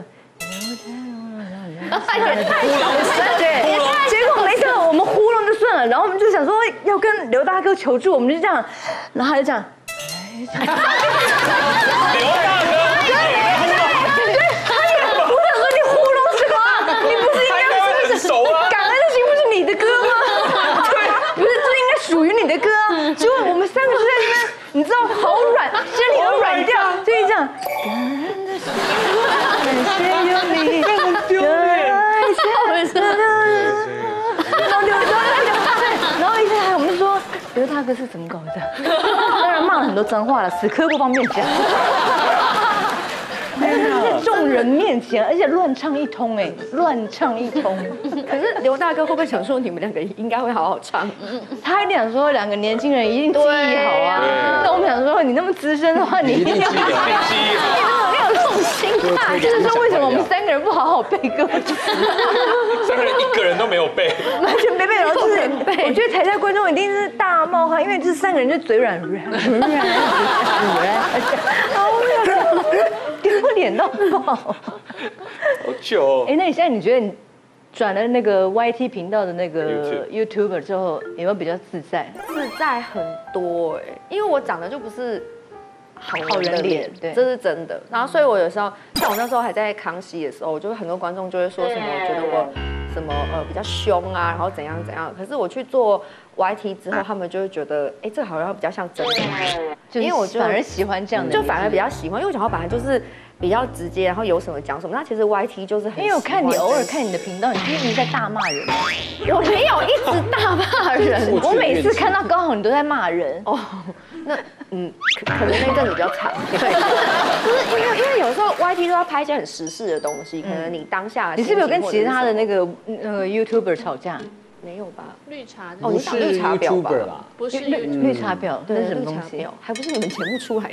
对，结果没想到我们糊弄就算了，然后我们就想说要跟刘大哥求助，我们就这样，然后他就这样，刘大哥，我想说你糊弄什么？你不是应该是感恩的心不是你的歌吗？对，不是这应该属于你的歌啊。结果我们3个就在那边，你知道好软，身体都软掉，就这样。感恩的心，感谢有你。然后一下来我们就说刘大哥是怎么搞的？当然骂了很多脏话了，死磕不方便讲。在众人面前，而且乱唱一通乱唱一通。可是刘大哥会不会想说你们2个应该会好好唱？他一定想说2个年轻人一定记忆好啊。那我们想说你那么资深的话，你一定要记忆好。 有这种心态，就是说为什么我们3个人不好好背歌词 ？3个人1个人都没有背， 完全没背，然后就是我觉得台下观众一定是大冒汗，因为就是3个人就嘴软，丢脸到爆，好糗。 哎，那你现在你觉得你转了那个 YT 频道的那个 YouTuber 之后，有没有比较自在？ 自在很多哎，因为我长得就不是好人脸，对，这是真的。然后所以我有时候，像我那时候还在康熙的时候，就很多观众就会说什么，觉得我什么比较凶啊，然后怎样怎样。可是我去做 YT 之后，他们就会觉得，哎，这个好像比较像真的， 因为我反而喜欢这样的， 就反而比较喜欢，因为我讲话本来就是比较直接，然后有什么讲什么。那其实 YT 就是很， 因为我看你偶尔看你的频道，你一直在大骂人， 我没有一直大骂人， 我每次看到刚好你都在骂人哦。 那可能那阵子比较长，对，就是因为有时候 YT 都要拍一些很时事的东西，可能你当下你是不是有跟其他的那个YouTuber 吵架？ 没有吧？ 绿茶哦，你讲绿茶婊吧？ 不是绿茶婊，那是什么东西？ 还不是你们节目出来的？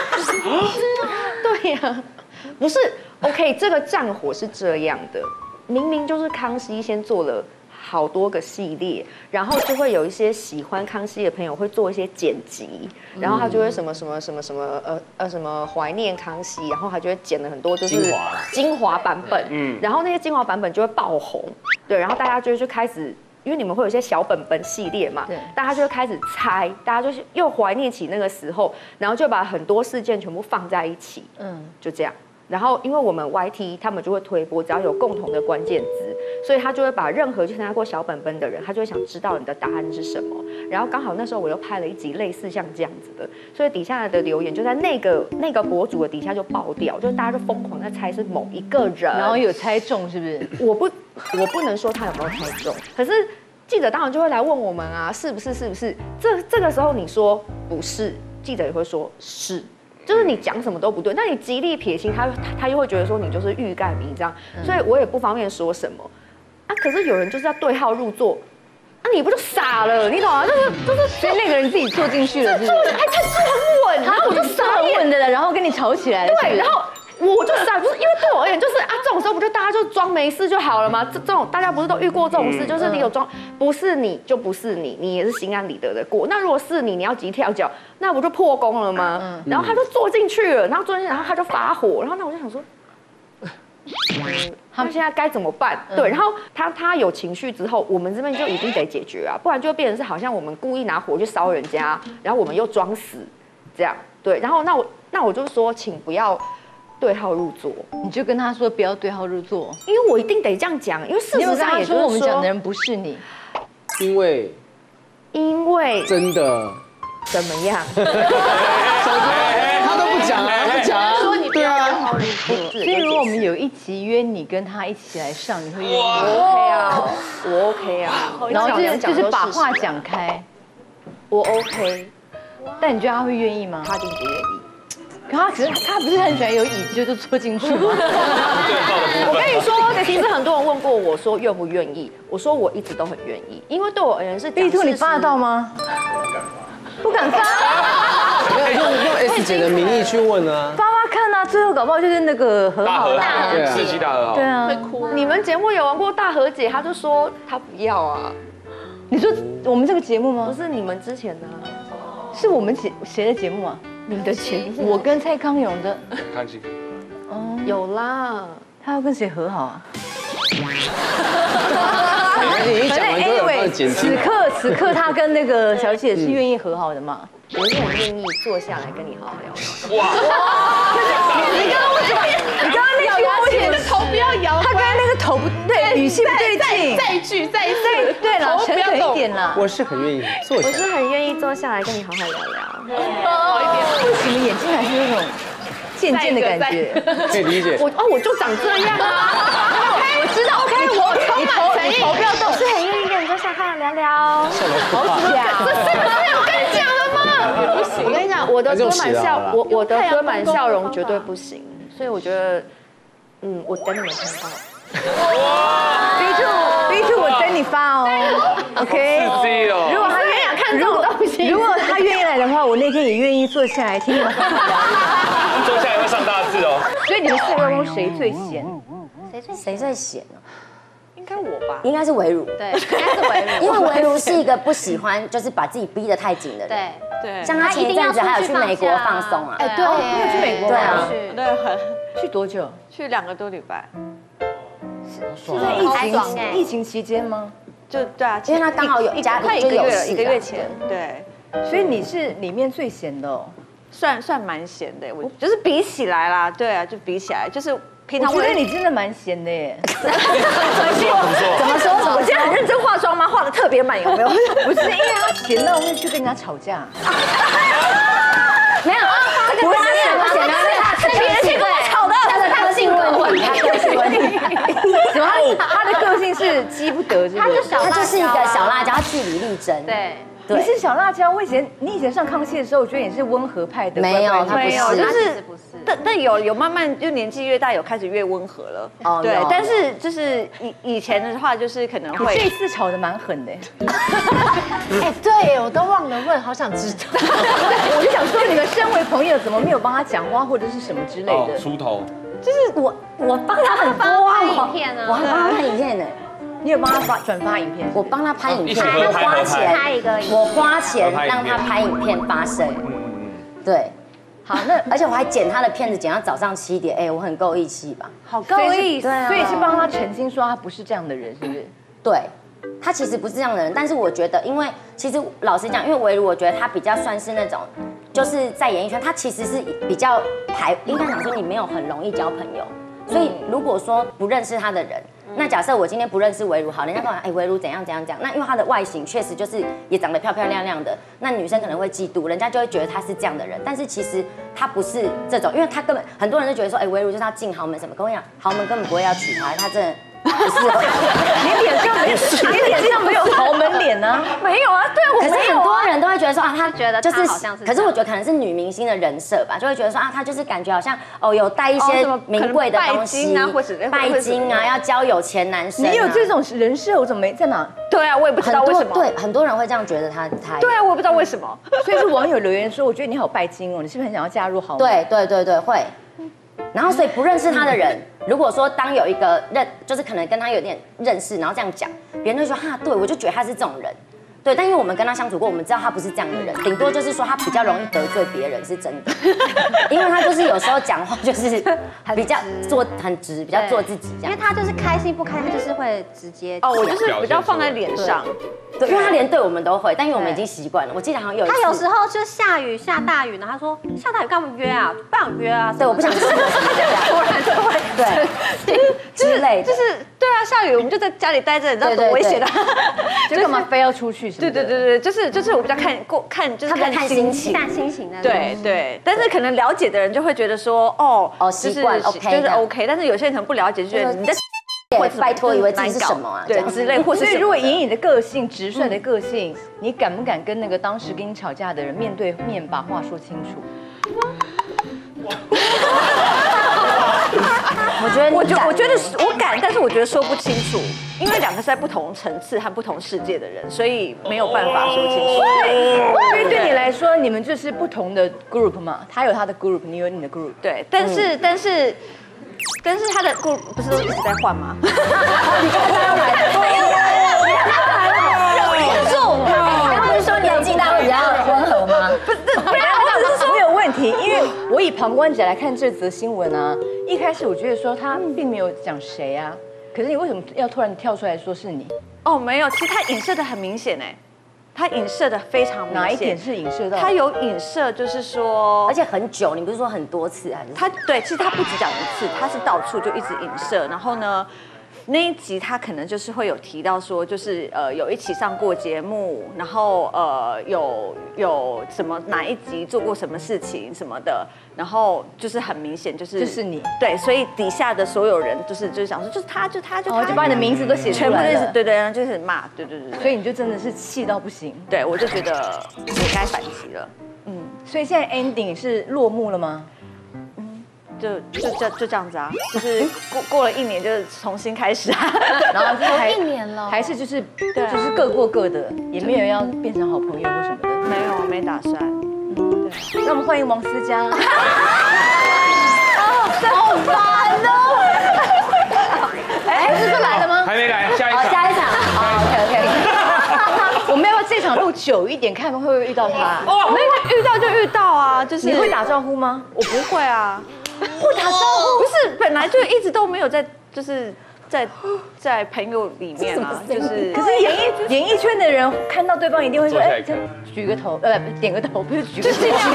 对呀，不是 OK， 这个战火是这样的，明明就是康熙先做了好多个系列，然后就会有一些喜欢康熙的朋友会做一些剪辑，然后他就会什么怀念康熙，然后他就会剪了很多就是精华版本，然后那些精华版本就会爆红，对，然后大家就开始。因为你们会有一些小本本系列嘛，大家就会开始猜，大家就是又怀念起那个时候，然后就把很多事件全部放在一起，就这样。然后因为我们 YT 他们就会推播，只要有共同的关键字，所以他就会把任何去参加过小本本的人，他就会想知道你的答案是什么。然后刚好那时候我又拍了一集类似像这样子的，所以底下的留言就在那个博主的底下就爆掉，就是大家就疯狂在猜是某一个人， 然后有猜中是不是？ 我不能说他有没有猜中，可是记者当然就会来问我们啊，是不是？这个时候你说不是，记者也会说是。就是你讲什么都不对，那你极力撇清，他又会觉得说你就是欲盖弥彰，所以我也不方便说什么啊。可是有人就是要对号入座，啊你不就傻了？你懂吗？就是， 所以那个人自己坐进去了，是不是？ 他是很稳，然后我就傻很稳的了，然后跟你吵起来了。 对，然后我就傻，就是因为对我而言，就是啊这种时候不就大家就装没事就好了吗？这种大家不是都遇过这种事，就是你有装，不是你就不是你，你也是心安理得的过。那如果是你，你要急跳脚。那不就破功了吗？然后他就坐进去了，然后他就发火，然后那我就想说，他们现在该怎么办？对，然后他有情绪之后，我们这边就一定得解决啊，不然就会变成是好像我们故意拿火去烧人家，然后我们又装死，这样对。然后那我就说，请不要对号入座， 你就跟他说不要对号入座， 因为我一定得这样讲，因为事实上也说我们讲的人不是你， 因为真的。 怎么样？ 他都不讲啊，不讲。 说你不要对号入座。 所以如果我们有一集约你跟他一起来上，你会愿意吗？ 我 OK 啊， 然后就是把话讲开， 我 OK。 但你觉得他会愿意吗？ 他一定不愿意。 可是他不是很喜欢有椅子就坐进去吗？ 我跟你说，其实很多人问过我说愿不愿意，我说我一直都很愿意，因为对我而言是。 B2你发得到吗？不敢发。 用 S 姐的名义去问啊。 发看啊，最后搞不好就是那个和好啦， 世纪大和好。 对啊， 会哭。你们节目有玩过大和解，他就说他不要啊。 你说我们这个节目吗？ 不是你们之前的， 是我们谁的节目啊？ 你的节目， 我跟蔡康永的。 康熙。 哦，有啦。 他要跟谁和好啊？ 你一讲完之后有剪辑。 此刻他跟那个小姐是愿意和好的嘛？ 我很愿意坐下来跟你好好聊聊。 哇！你刚刚为什么？你刚刚那句话为什么头不要摇？ 他刚刚那个头不对，语气不对劲。 再一句， 对了，诚恳一点啦。 我是很愿意坐下。 我是很愿意坐下来跟你好好聊聊。 好一点。 为什么眼睛还是那种渐渐的感觉？ 可以理解。 我就长这样啊。 我知道 ，OK， 我充满诚意，头不要动， 是很愿意跟你坐下好好聊聊。好假， 这是有跟你讲的吗？不行，我跟你讲，我的堆满笑容绝对不行，所以我觉得，我等你们看到。 B2，我等你发哦 ，OK。如果他愿意看这种东西， 如果他愿意来的话，我那天也愿意坐下来听你们。 坐下来会上大字哦。 所所以你们4个中谁最闲？ 谁最闲呢？ 应该我吧？ 应该是维如。 对，应该是维如， 因为维如是一个不喜欢就是把自己逼得太紧的人。 对， 像他前一阵子还有去美国放松啊。 对， 你有去美国？ 对啊， 对， 去多久？ 去2个多礼拜。 是在疫情期间吗？ 就对啊， 因为他刚好有家里就有事， 一个月前，对， 所以你是里面最闲的哦， 算蛮闲的，我就是比起来啦，对啊，就比起来，就是平常我觉得你真的蛮闲的耶。 怎么说？ 我今天很认真化妆吗？化的特别满，有没有？不是，因为他闲到会去跟人家吵架。 没有，这个不是闲不闲，是别人去跟我吵的，他的性格问题，他个性问题。 他的个性是激不得， 他就是一个小辣椒，他据理力争。 对。 你是小辣椒，你以前上康熙的时候，我觉得你是温和派的。 没有，他没有，就是不是。 但有慢慢就年纪越大，有开始越温和了。哦，对，但是就是以前的话，就是可能会。 这次吵得蛮狠的。 哎，对，我都忘了问，好想知道。 我就想说，你们身为朋友，怎么没有帮他讲话或者是什么之类的？ 出头。 就是我帮他很多拍影片啊， 我还帮他拍影片呢。 你有帮他转发影片？ 我帮他拍影片，我花钱拍一个， 我花钱让他拍影片发声。对，好，那而且我还剪他的片子，剪到早上7点，哎，我很够义气吧？ 好够义气，所以是帮他澄清说他不是这样的人，是不是？ 对，他其实不是这样的人，但是我觉得，因为其实老实讲，因为维如，我觉得他比较算是那种，就是在演艺圈，他其实是比较应该讲说你没有很容易交朋友，所以如果说不认识他的人。那假设我今天不认识维如，好，人家跟我讲，哎，维如怎样，那因为她的外形确实就是也长得漂漂亮亮的，那女生可能会嫉妒，人家就会觉得她是这样的人，但是其实她不是这种，因为她根本很多人都觉得说，哎，维如就是要进豪门什么，跟我讲，豪门根本不会要娶她，她真的。不是， 你脸上没有豪门脸啊？ 没有啊，对啊， 可是很多人都会觉得说啊，他觉得就是好像是， 可是我觉得可能是女明星的人设吧，就会觉得说啊，她就是感觉好像有带一些名贵的东西啊，或者拜金啊，要交有钱男生。 你有这种人设，我怎么没在哪？ 对啊，我也不知道为什么。 对，很多人会这样觉得他。 对啊，我也不知道为什么。 所以是网友留言说，我觉得你好拜金哦，你是不是很想要加入豪门？ 对，会。然后，所以不认识他的人，如果说当有一个就是可能跟他有点认识，然后这样讲，别人就说哈，对我就觉得他是这种人，对。但因为我们跟他相处过，我们知道他不是这样的人，顶多就是说他比较容易得罪别人，是真的。因为他就是有时候讲话就是比较很直，比较做自己这样。 因为他就是开心不开心，他就是会直接。 哦，我就是比较放在脸上。 对，因为他连对我们都会，但因为我们已经习惯了。我记得好像有一次， 他有时候就下雨下大雨，然后他说下大雨干嘛约啊？不想约啊。 对，我不想去。突然就会对之类的， 就是对啊，下雨我们就在家里待着，你知道多危险的， 就干嘛非要出去？ 对，就是我比较看就是看心情， 看心情的。 对，但是可能了解的人就会觉得说哦习惯 OK 就是 OK， 但是有些人可能不了解，就觉得你在。 拜托，以为自己是什么啊？ 对，之类，或是如果以你的个性、直率的个性，你敢不敢跟那个当时跟你吵架的人面对面把话说清楚？ 我觉得我敢，但是我觉得说不清楚，因为2个是在不同层次和不同世界的人，所以没有办法说清楚。 所以对你来说，你们就是不同的 group 嘛，他有他的 group， 你有你的 group。 对，但是他的 group 不是都一直在换吗？你看他来严重。他不是说年纪大会比较温和吗？ 不是，我只是说没有问题，因为我以旁观者来看这则新闻啊，一开始我觉得说他并没有讲谁啊，可是你为什么要突然跳出来说是你？ 哦，没有，其实他影射的很明显哎。他影射的非常明显， 哪一点是影射到？ 他有影射，就是说， 而且很久，你不是说很多次还是？ 他对，其实他不只讲1次，他是到处就一直影射。然后呢，那一集他可能就是会有提到说，就是有一起上过节目，然后有什么哪一集做过什么事情什么的，然后就是很明显就是你对，所以底下的所有人就是想说就是他就把你的名字都写出来了， 对，然后就是骂，对， 所以你就真的是气到不行， 对我就觉得我该反击了， 所以现在 ending 是落幕了吗？ 就这样子啊，就是过了1年就重新开始啊， 然后就 1年了， 还是就是各过各的，也没有要变成好朋友或什么的， 没打算。 对，那我们欢迎王思佳。 好场录久一点，看会不会遇到他。 哦，那遇到就遇到啊，就是你会打招呼吗？ 我不会啊， 不打招呼， 不是本来就一直都没有在，就是在朋友里面啊，就是。 可是演艺圈的人看到对方一定会说，哎，举个头，点个头，不是举个头，举个头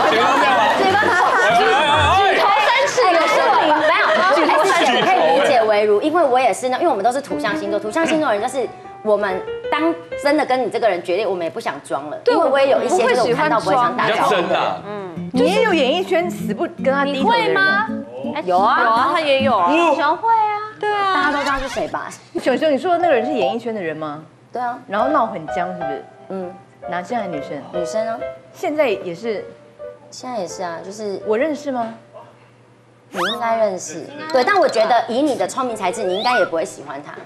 3尺有时候没有，举头3尺可以理解为如，因为我也是呢，因为我们都是土象星座，土象星座的人就是我们当真的跟你这个人决裂，我们也不想装了，因为我也有一些就是我看到不会想打招呼的。 你也有演艺圈死不跟他低头的人吗？ 有啊， 有啊，他也有啊， 熊会啊， 对啊， 大家都知道是谁吧？ 熊熊，你说的那个人是演艺圈的人吗？ 对啊， 然后闹很僵，是不是？ 嗯， 男生还是女生？ 女生啊， 现在也是， 现在也是啊，就是我认识吗？ 你应该认识，对，但我觉得以你的聪明才智，你应该也不会喜欢他。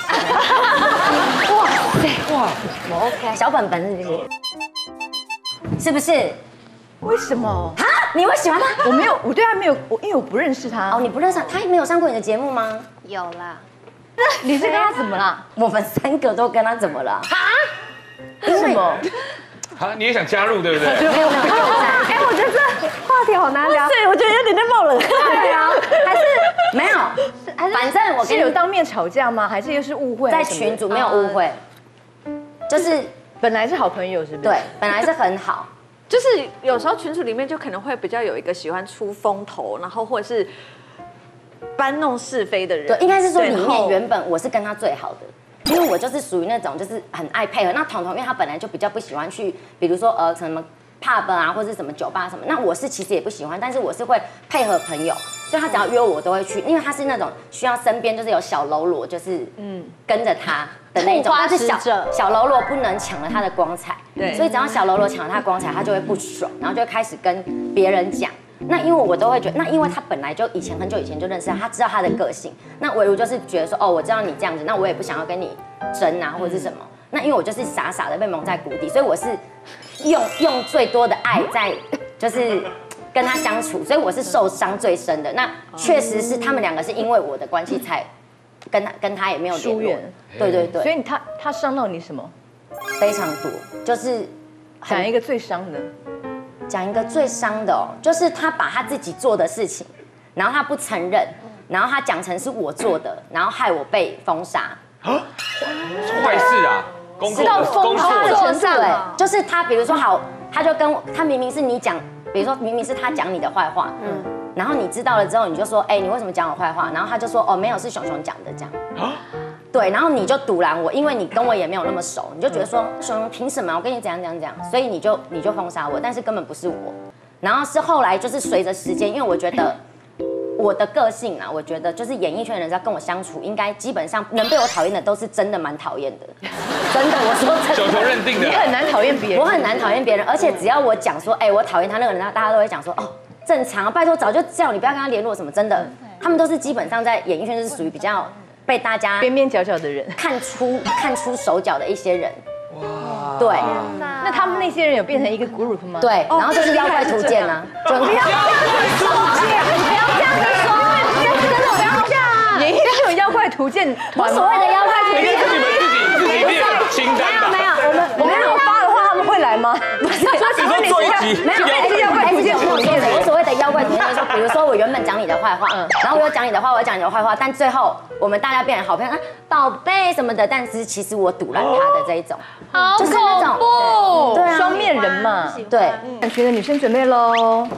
哇塞，哇，我 OK， 小本本是不是？ 为什么？ 啊？你会喜欢他？ 我没有，我对他没有，因为我不认识他。 哦，你不认识他，他没有上过你的节目吗？ 有啦。 你是跟他怎么了？ 我们3个都跟他怎么了？啊？ 为什么？ 好，你也想加入对不对？ 没有。 哎，我觉得这话题好难聊。 对，我觉得有点在冒冷汗。 对啊，还是没有，反正我是有当面吵架吗？还是又是误会？ 在群组没有误会，就是本来是好朋友，是不是？ 对，本来是很好。 就是有时候群组里面就可能会比较有一个喜欢出风头，然后或者是搬弄是非的人。 对，应该是说里面原本我是跟他最好的，因为我就是属于那种就是很爱配合。那彤彤因为他本来就比较不喜欢去，比如说什么 pub 啊或者什么酒吧什么，那我是其实也不喜欢，但是我是会配合朋友，所以他只要约我都会去，因为他是那种需要身边就是有小喽啰，就是跟着他的那种，但是小喽啰不能抢了他的光彩，对，所以只要小喽啰抢了他的光彩，他就会不爽，然后就会开始跟别人讲。那因为我都会觉得，那因为他本来就很久以前就认识他知道他的个性。那唯如就是觉得说，哦，我知道你这样子，那我也不想要跟你争啊，或者是什么。那因为我就是傻傻的被蒙在鼓底，所以我是用最多的爱在就是跟他相处，所以我是受伤最深的。那确实是他们2个是因为我的关系才跟他也没有联络。对对对。 所以他伤到你什么？ 非常多，就是讲一个最伤的。 讲一个最伤的哦，就是他把他自己做的事情，然后他不承认，然后他讲成是我做的，然后害我被封杀。 坏事啊！ 知道封杀的程度哎，就是他，比如说好，他就跟他明明是你讲，比如说明明是他讲你的坏话，然后你知道了之后，你就说，哎，你为什么讲我坏话？然后他就说，哦，没有，是熊熊讲的这样。对，然后你就堵拦我，因为你跟我也没有那么熟，你就觉得说熊熊凭什么我跟你怎样怎样怎样，所以你就封杀我，但是根本不是我。然后是后来就是随着时间，因为我觉得我的个性啊，我觉得就是演艺圈的人要跟我相处，应该基本上能被我讨厌的都是真的蛮讨厌的，真的，我说真的。 熊熊认定的。 你很难讨厌别人。 我很难讨厌别人，而且只要我讲说，哎，我讨厌他那个人，大家都会讲说，哦，正常啊，拜托，早就叫你不要跟他联络什么，真的，他们都是基本上在演艺圈就是属于比较。被大家边边角角的人看出手脚的一些人，哇，对， 那他们那些人有变成一个 group 吗？ 对，然后就是妖怪图鉴啊， 不要这样子说，真的不要这样啊！ 演艺圈有妖怪图鉴团， 所谓的妖怪图鉴是你们自己列清单吧？ 没有， 我们有发的话，他们会来吗？不是， 你说做一集没有，是妖怪图鉴。我所谓的妖怪图鉴就是说，比如说我原本讲你的坏话，然后我又讲你的坏话，我讲你的坏话，但最后我们大家变成好朋友，宝贝什么的，但是其实我堵拦他的这一种， 就是那种对啊， 双面人嘛， 对。 看群的女生准备喽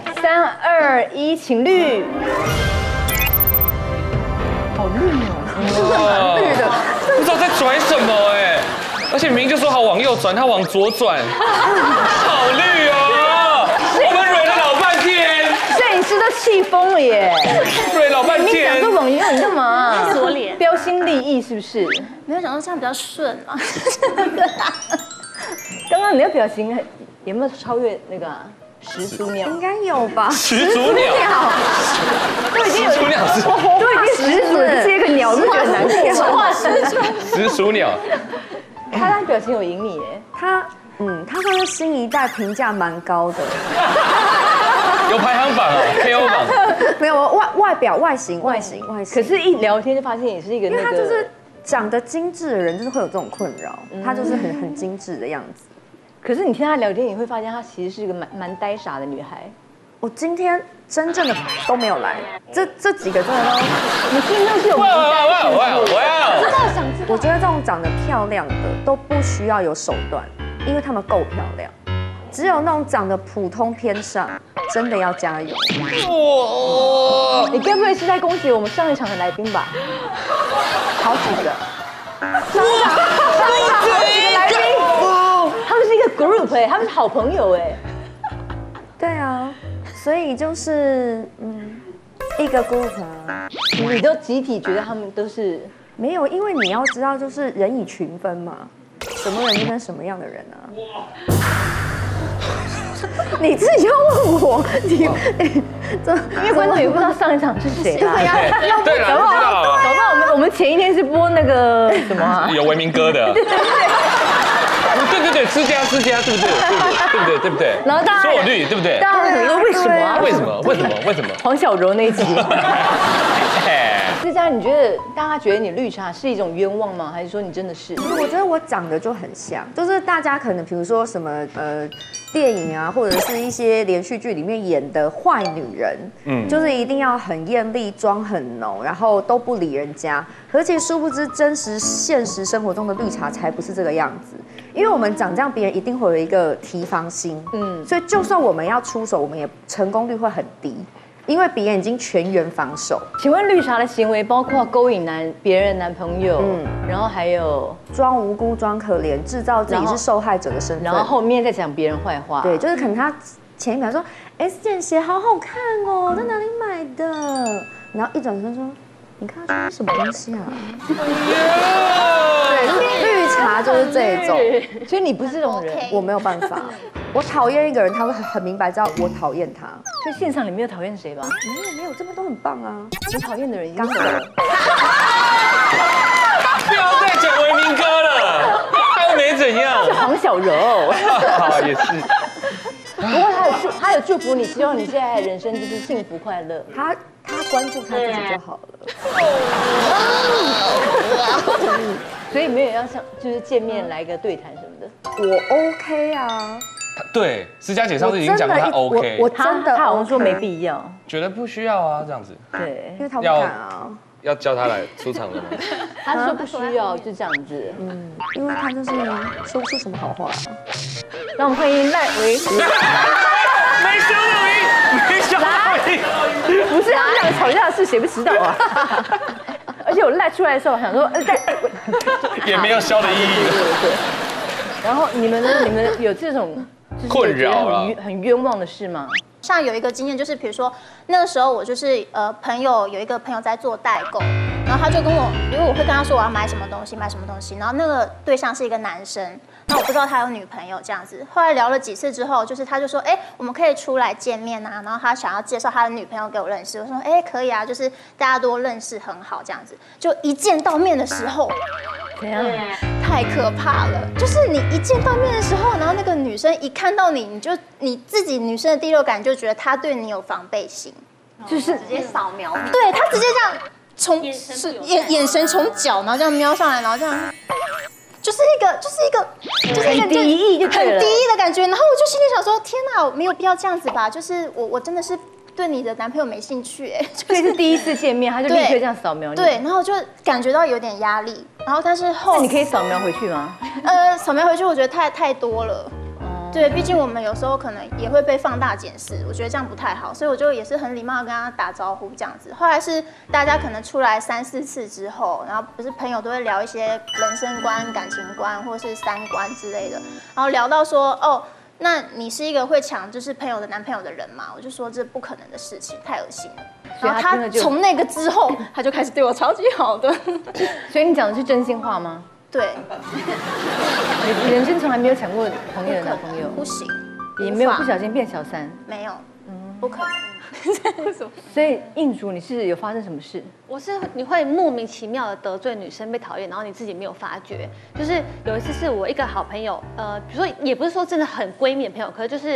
，3、2、1，请绿。好绿哦， 绿的，不知道在拽什么哎，而且明明就说好往右转，他往左转，好绿哦！我们蕊了老半天， 摄影师都气疯了耶！ 蕊老半天， 你讲这往右，你干嘛？ 锁脸， 标新立异是不是？ 没有想到这样比较顺啊。 刚刚你的表情有没有超越那个始祖鸟？ 应该有吧。 始祖鸟， 都已经有始祖鸟是， 都已经始祖了，接一个鸟就觉得难过。 实话实说， 始祖鸟。 他那表情有赢你耶， 他算是新一代评价蛮高的， 有排行榜哦 ，KO 榜。 没有外表外形， 可是一聊天就发现也是一个那个， 因为他就是长得精致的人，就是会有这种困扰，他就是很精致的样子。 可是你听她聊天，你会发现她其实是一个蛮呆傻的女孩。 我今天真正的都没有来，这几个真的都， 你今天都是有我觉得这种长得漂亮的都不需要有手段，因为她们够漂亮。只有那种长得普通偏上，真的要加油。 你该不会是在恭喜我们上一场的来宾吧？ 好几个。 上一场好几个来宾，他们是一个 group 哎，他们是好朋友哎。 对啊，所以就是一个 group 啊。 你都集体觉得他们都是没有，因为你要知道，就是人以群分嘛，什么人就跟什么样的人啊。你自己要问我，因为观众也不知道上一场是谁啊。 对了，不知道。 搞不好我们前一天是播那个什么有维明哥的。对，私家，对不对？ 然后大家错率对不对？ 大家说为什么啊？ 为什么？ 黄小柔那一集。私家，你觉得大家觉得你绿茶是一种冤枉吗？还是说你真的是？ 我觉得我长得就很像，就是大家可能比如说什么电影啊，或者是一些连续剧里面演的坏女人，就是一定要很艳丽，妆很浓，然后都不理人家。而且殊不知，现实生活中的绿茶才不是这个样子。因为我们长这样，别人一定会有一个提防心，所以就算我们要出手，我们也成功率会很低。因为别人已经全员防守。 请问绿茶的行为包括勾引别人男朋友，然后还有装无辜、装可怜，制造自己是受害者的身份， 然后后面再讲别人坏话。 对，就是可能他前一秒说 S 件鞋好好看哦，在哪里买的？然后一转身说，你看他穿什么东西啊？对，绿茶就是这一种， 所以你不是这种人， 我没有办法。我讨厌一个人，他会很明白知道我讨厌他。 所以现场你没有讨厌谁吧？ 没有，这边都很棒啊。 你讨厌的人刚走。 不要再讲维明哥了，他又没怎样。 是黄小柔。 也是。 不过他有祝福你，希望你现在的人生就是幸福快乐。 他关注他自己就好了。 所以没有要就是见面来个对谈什么的。 我 OK 啊。 对，思佳姐上次已经讲过她 OK， 我真的他好像说没必要， 觉得不需要啊，这样子。 对， 因为他不敢啊。 要叫他来出场了吗？ 他说不需要，就这样子。 因为他就是说不出什么好话。 让我们欢迎赖维。 没小录音， 不是他们两个吵架的事，谁不知道啊？而且我赖出来的时候，想说也没有消的意义。 对。然后你们呢？你们有这种困扰很冤枉的事吗？ 像有一个经验，就是比如说那个时候我就是有一个朋友在做代购，然后他就跟我，因为我会跟他说我要买什么东西，然后那个对象是一个男生，那我不知道他有女朋友这样子。后来聊了几次之后，就是他就说，我们可以出来见面啊，然后他想要介绍他的女朋友给我认识，我说，可以啊，就是大家都认识很好这样子。就一见到面的时候， 怎样？ 太可怕了！就是你一见到面的时候，然后那个女生一看到你，你自己女生的第六感就觉得她对你有防备心， 就是直接扫描你。 对，她直接这样从眼神从脚，然后这样瞄上来，然后这样，就是一个很敌意就对了， 很敌意的感觉。然后我就心里想说，天哪，我没有必要这样子吧？就是我真的是对你的男朋友没兴趣， 所以是第一次见面，他就立刻这样扫描你。 对，然后就感觉到有点压力。然后但是那你可以扫描回去吗？ 扫描回去我觉得太多了。对，毕竟我们有时候可能也会被放大检视，我觉得这样不太好，所以我就也是很礼貌的跟他打招呼这样子。后来是大家可能出来3、4次之后，然后不是朋友都会聊一些人生观、感情观或是三观之类的，然后聊到说那你是一个会抢就是朋友的男朋友的人吗？我就说这不可能的事情，太恶心了。然后他从那个之后，他就开始对我超级好的。 所以你讲的是真心话吗？ 对。 你人生从来没有抢过朋友的男朋友？ 不行。 也没有不小心变小三？ 没有，不可能。 所以印竹，你是有发生什么事？ 你会莫名其妙的得罪女生，被讨厌，然后你自己没有发觉。就是有一次是我一个好朋友，比如说也不是说真的很闺蜜的朋友，可是就是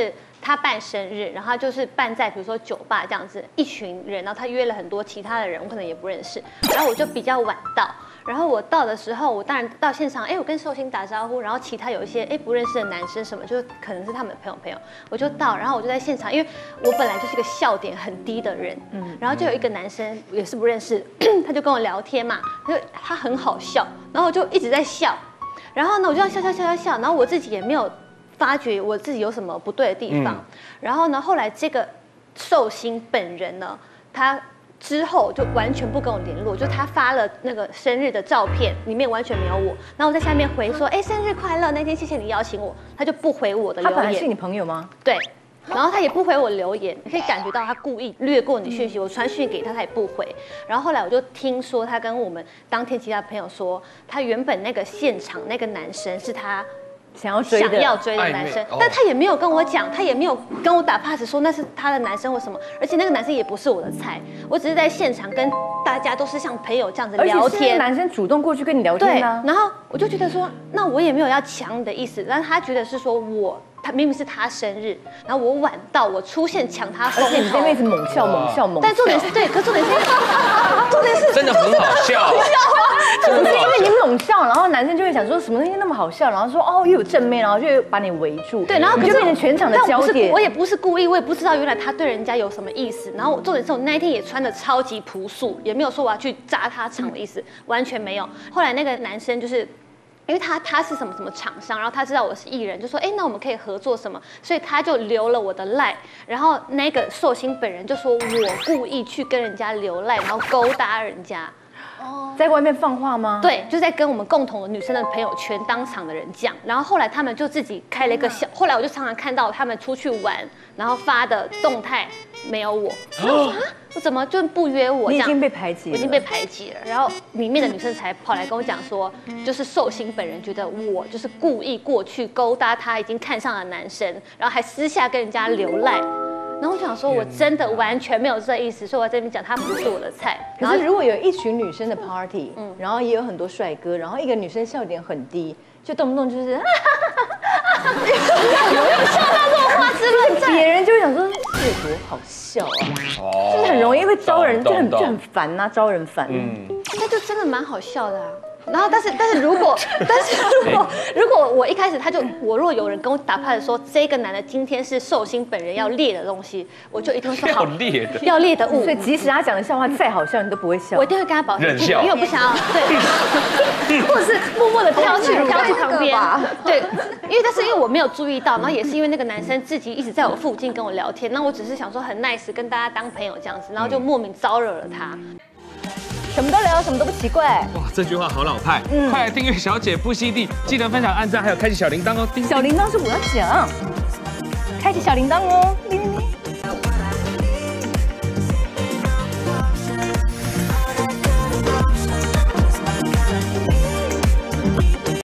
他办生日，然后他就是办在比如说酒吧这样子，一群人，然后他约了很多其他的人，我可能也不认识，然后我就比较晚到。然后我到的时候，我当然到现场，我跟寿星打招呼，然后其他有一些不认识的男生什么，就可能是他们的朋友，我就到，然后我就在现场，因为我本来就是一个笑点很低的人，然后就有一个男生也是不认识，他就跟我聊天嘛，他很好笑，然后我就一直在笑，然后呢我就这样笑，然后我自己也没有发觉我自己有什么不对的地方，然后呢后来这个寿星本人呢，他之后就完全不跟我联络，就他发了那个生日的照片，里面完全没有我。然后我在下面回说，生日快乐，那天谢谢你邀请我，他就不回我的留言。 他本来是你朋友吗？ 对。然后他也不回我留言，你可以感觉到他故意略过你讯息。我传讯给他，他也不回。然后后来我就听说他跟我们当天其他朋友说，他原本那个现场那个男生是他想要追的男生，但他也没有跟我讲，他也没有跟我打 pass 说那是他的男生或什么，而且那个男生也不是我的菜，我只是在现场跟大家都是像朋友这样子聊天， 男生主动过去跟你聊天啊， 然后我就觉得说，那我也没有要抢你的意思，但是他觉得是说他明明是他生日，然后我晚到，我出现抢他风头， 而且你这辈子猛笑， 但重点是对，可重点是真的很好笑， 不是因为你猛笑，然后男生就会想说什么东西那么好笑，然后说又有正面，然后就会把你围住， 对，然后就变成全场的焦点。 我也不是故意，我也不知道原来他对人家有什么意思。然后重点是我那一天也穿的超级朴素，也没有说我要去砸他场的意思，完全没有。后来那个男生就是。因为他是什么厂商，然后他知道我是艺人，就说那我们可以合作什么，所以他就留了我的赖，然后那个寿星本人就说我故意去跟人家留赖，然后勾搭人家。 在外面放话吗？ 对，就在跟我们共同的女生的朋友圈当场的人讲，然后后来他们就自己开了一个小，后来我就常常看到他们出去玩，然后发的动态没有我，我怎么就不约我？ 你已经被排挤了， 我已经被排挤了。然后里面的女生才跑来跟我讲说，就是寿星本人觉得我就是故意过去勾搭他已经看上的男生，然后还私下跟人家流赖。然后我想说，我真的完全没有这意思，所以我在这边讲他不是我的菜。 可是如果有一群女生的 party，然后也有很多帅哥，然后一个女生笑点很低，就动不动就是，有没有笑到这种话之论战？别人就会想说，这多好笑啊，就是很容易会招人，就很烦呐，招人烦。 那就真的蛮好笑的啊。然后，但是如果我一开始我若有人跟我打牌的说这个男的今天是寿星本人要列的东西，我就一定会说好要列的物。 所以即使他讲的笑话再好笑，你都不会笑。 我一定会跟他保持距离，因为我不想要对， 或者是默默的飘去旁边。对，但是因为我没有注意到，然后也是因为那个男生自己一直在我附近跟我聊天，那我只是想说很 nice 跟大家当朋友这样子，然后就莫名招惹了他。 什么都聊，什么都不奇怪。 哇，这句话好老派。快来订阅小姐不吸地，记得分享、按赞，还有开启小铃铛哦。 小铃铛是我要讲，开启小铃铛哦。叮叮叮。